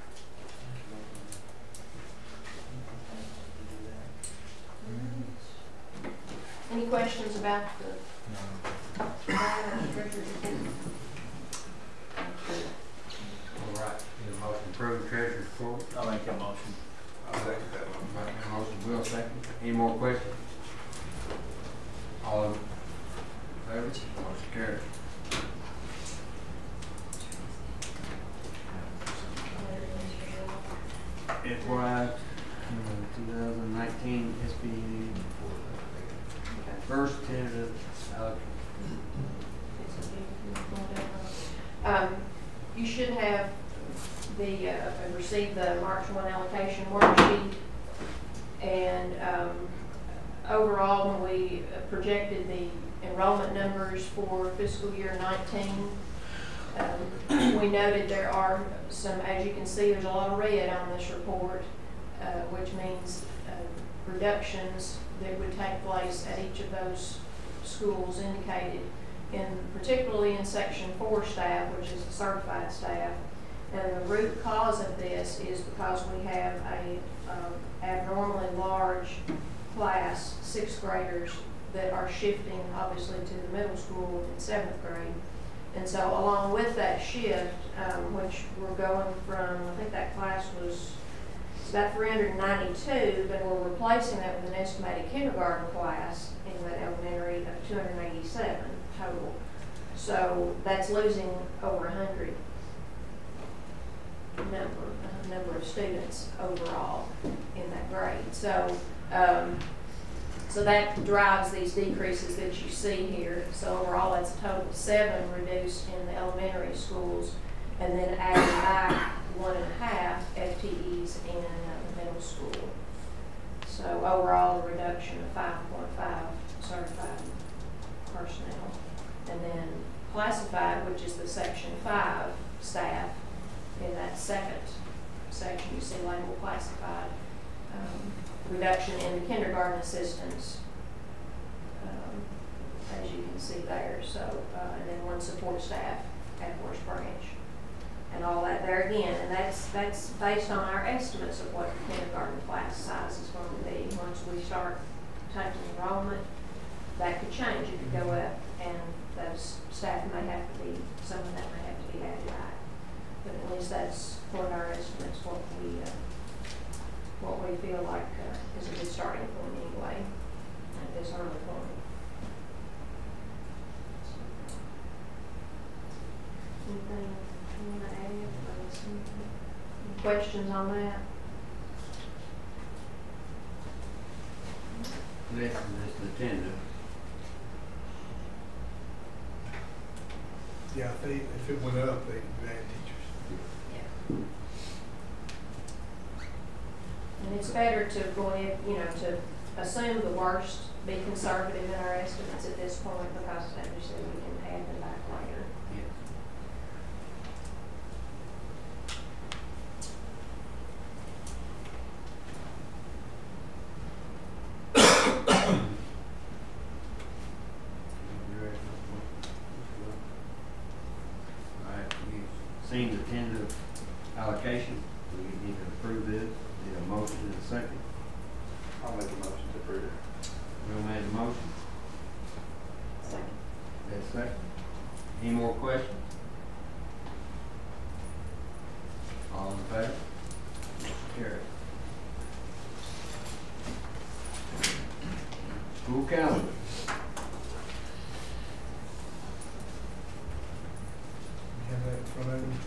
Any questions about the treasurer's report? All right, need a motion to approve the treasurer's report. I'll make that motion. I'll second that one. Right, now motion will second. Any more questions? All in favor? Motion carries. FY 2019 SBA first tentative You should have received the March 1 allocation worksheet, and overall, when we projected the enrollment numbers for fiscal year 19, we noted there are some, as you can see, there's a lot of red on this report, which means reductions that would take place at each of those schools indicated, particularly in Section 4 staff, which is the certified staff. And the root cause of this is because we have a abnormally large class, 6th graders, that are shifting obviously to the middle school in 7th grade. And so along with that shift, which we're going from, I think that class was about 392, but we're replacing that with an estimated kindergarten class in that elementary of 287 total. So that's losing over 100 number of students overall in that grade. So so that drives these decreases that you see here. So overall, that's a total of 7 reduced in the elementary schools, and then adding back 1.5 FTEs in the middle school. So overall, a reduction of 5.5 certified personnel. And then classified, which is the Section 5 staff, in that second section you see labeled classified, reduction in the kindergarten assistants, as you can see there. So, and then 1 support staff at Forest Branch, and all that there again. And that's based on our estimates of what the kindergarten class size is going to be. Once we start taking enrollment, that could change. It could go up, and those staff may have to be, some of that may have to be added back. But at least that's what our estimates, what we feel like is a good starting point anyway at this early point. Anything you want to add? Any questions on that? This is just the tentative. Yeah, if it went up, they could add teachers. Yeah. And it's better to go ahead, to assume the worst, be conservative in our estimates at this point, because as you said, we can add them back later. Seen the tentative allocation, we need to approve this. Need a motion and a second. I'll make a motion to approve it. Will made a motion. Second. That's second. Any more questions? All in favor? Motion carries. School calendar. Have that in front of them.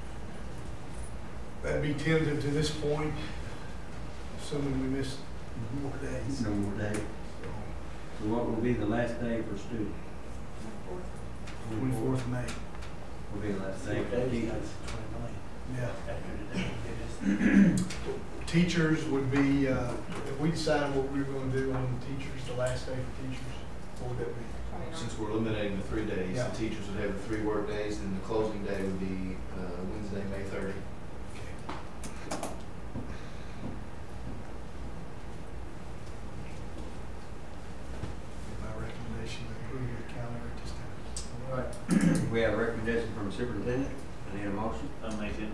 That'd be tentative to this point, assuming we miss more days. No more days. So what will be the last day for students? 24th of May. We'll be like Same saying, day, that's 20 million. Yeah. After today, it is. Teachers would be, if we decided what we were gonna do on the teachers, the last day for teachers, what would that be? Since we're eliminating the 3 days, Yeah. the teachers would have the 3 work days, and the closing day would be Wednesday, May 30. My recommendation to approve the calendar at this time. all right. We have a recommendation from the superintendent. I need a motion. I'll make it.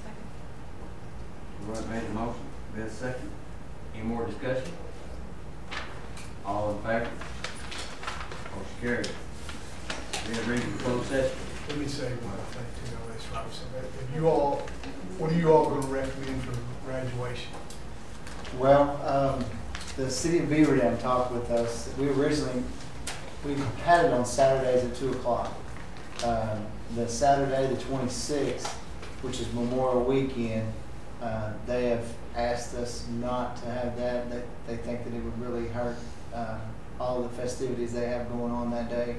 Roy made the motion. We have a second. Any more discussion? All in favor? Motion carried. We have reason to close session. Let me say one thing to all this, Robinson. If you all, what are you all gonna recommend for graduation? Well, the city of Beaver Dam talked with us. We had it on Saturdays at 2 o'clock. The Saturday, the 26th, which is Memorial Weekend, they have asked us not to have that. They think that it would really hurt all the festivities they have going on that day.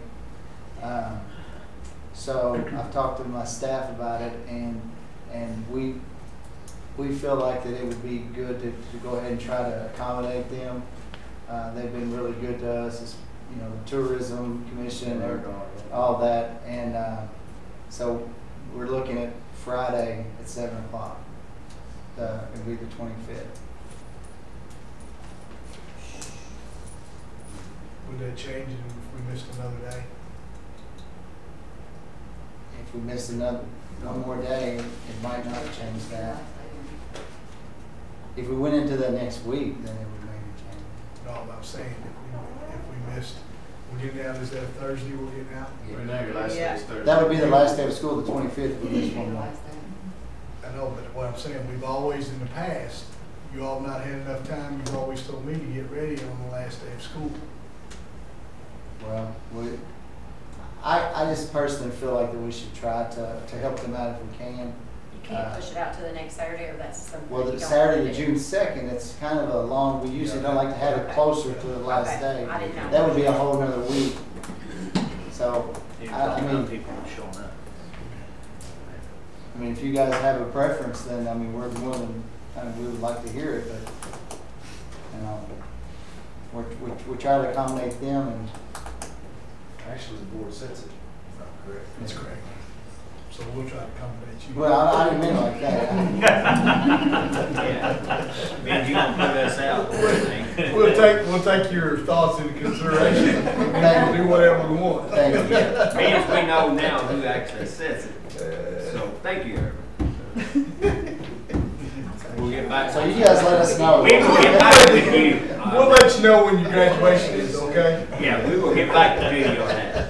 So I've talked to my staff about it, and we feel like that it would be good to go ahead and try to accommodate them. They've been really good to us, the tourism commission, all that, and so we're looking at Friday at 7 o'clock. It'll be the 25th. Would that change it if we missed another day? If we miss one more day, it might not change that. If we went into the next week, then it would maybe change. No, I'm saying if we missed, we're getting out, is that a Thursday we're getting out? Right now, your last day is Thursday. That would be the last day of school, the 25th, we miss one more. I know, but what I'm saying, we've always in the past, you all not had enough time, you've always told me to get ready on the last day of school. Well, I just personally feel like that we should try to help them out if we can. You can't push it out to the next Saturday, or that's something Well, you the don't Saturday, wanna the do? June 2nd, it's kind of a long, we usually don't like to have it closer to the last Okay. day. I didn't know. That would be a whole nother week. So, I mean, People showing up. if you guys have a preference, then, we're more than, we would like to hear it, but, we try to accommodate them, and Actually, the board sets it, if I'm correct. That's correct. So we'll try to accommodate you. well, I didn't mean it like that. Yeah. Man, you gonna put us out. We'll take your thoughts into consideration. We'll do whatever we want. Thank you. Means we know now who actually sets it. So, thank you, everyone. We'll get back. So you guys let us know. We will get back with you. We'll let you know when your graduation is, okay? Yeah, we will get back to you on that.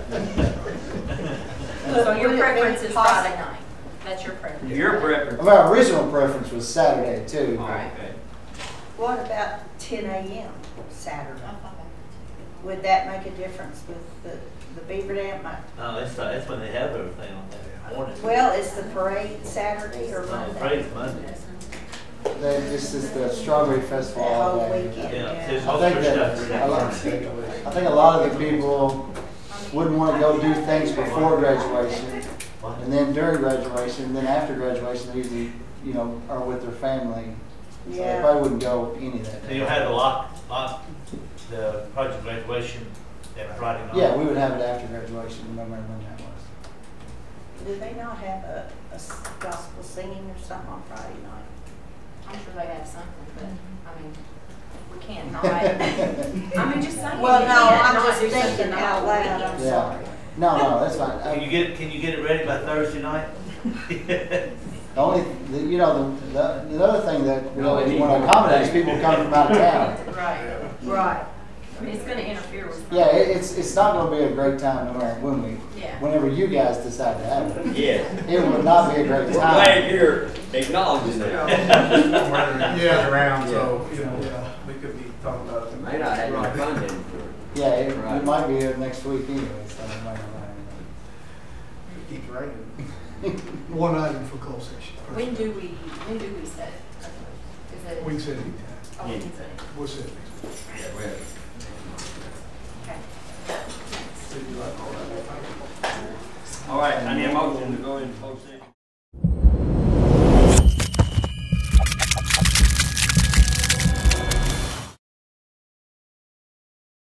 So your preference is Friday night? That's your preference? Your preference. Well, our original preference was Saturday too. Oh, okay. What about 10 a.m. Saturday? Would that make a difference with the Beaver Dam? No, that's when they have everything on that morning. Well, is the parade Saturday or No, Monday? parade's Monday. This is the Strawberry Festival That all whole day. weekend, Yeah, yeah. there's I think stuff. I think a lot of the people wouldn't want to go do things before graduation, and then during graduation, and then after graduation, they usually, are with their family. So they Yeah. probably wouldn't go any of that So day. you'll have the project graduation that Friday night? Yeah, we would have it after graduation, no matter when that was. Do they not have a gospel singing or something on Friday night? I'm sure they have something, but, we can't not. Just saying. Well, you no, can't I'm not just do something thinking on out the loud, weekend. I'm Yeah. sorry. No, that's fine. Can you get it ready by Thursday night? The other thing that we always want to accommodate is people coming from out of town. Right. It's gonna interfere with. Yeah, it's not going to be a great time no matter Yeah. whenever you guys decide to have it. Yeah. It would not be a great We're time. glad you're acknowledging that. Yeah. Around, so, yeah, we could be talking about it. May not have any funding for Yeah, it Right. might be here next week anyway, so it might not It keeps raining. One item for closed session. When do we set it? Is it? We can set it anytime. Oh, we can set it. We'll set it next week. Yeah, we have. Okay. So you like all that? All right, I need a motion to go into closed session.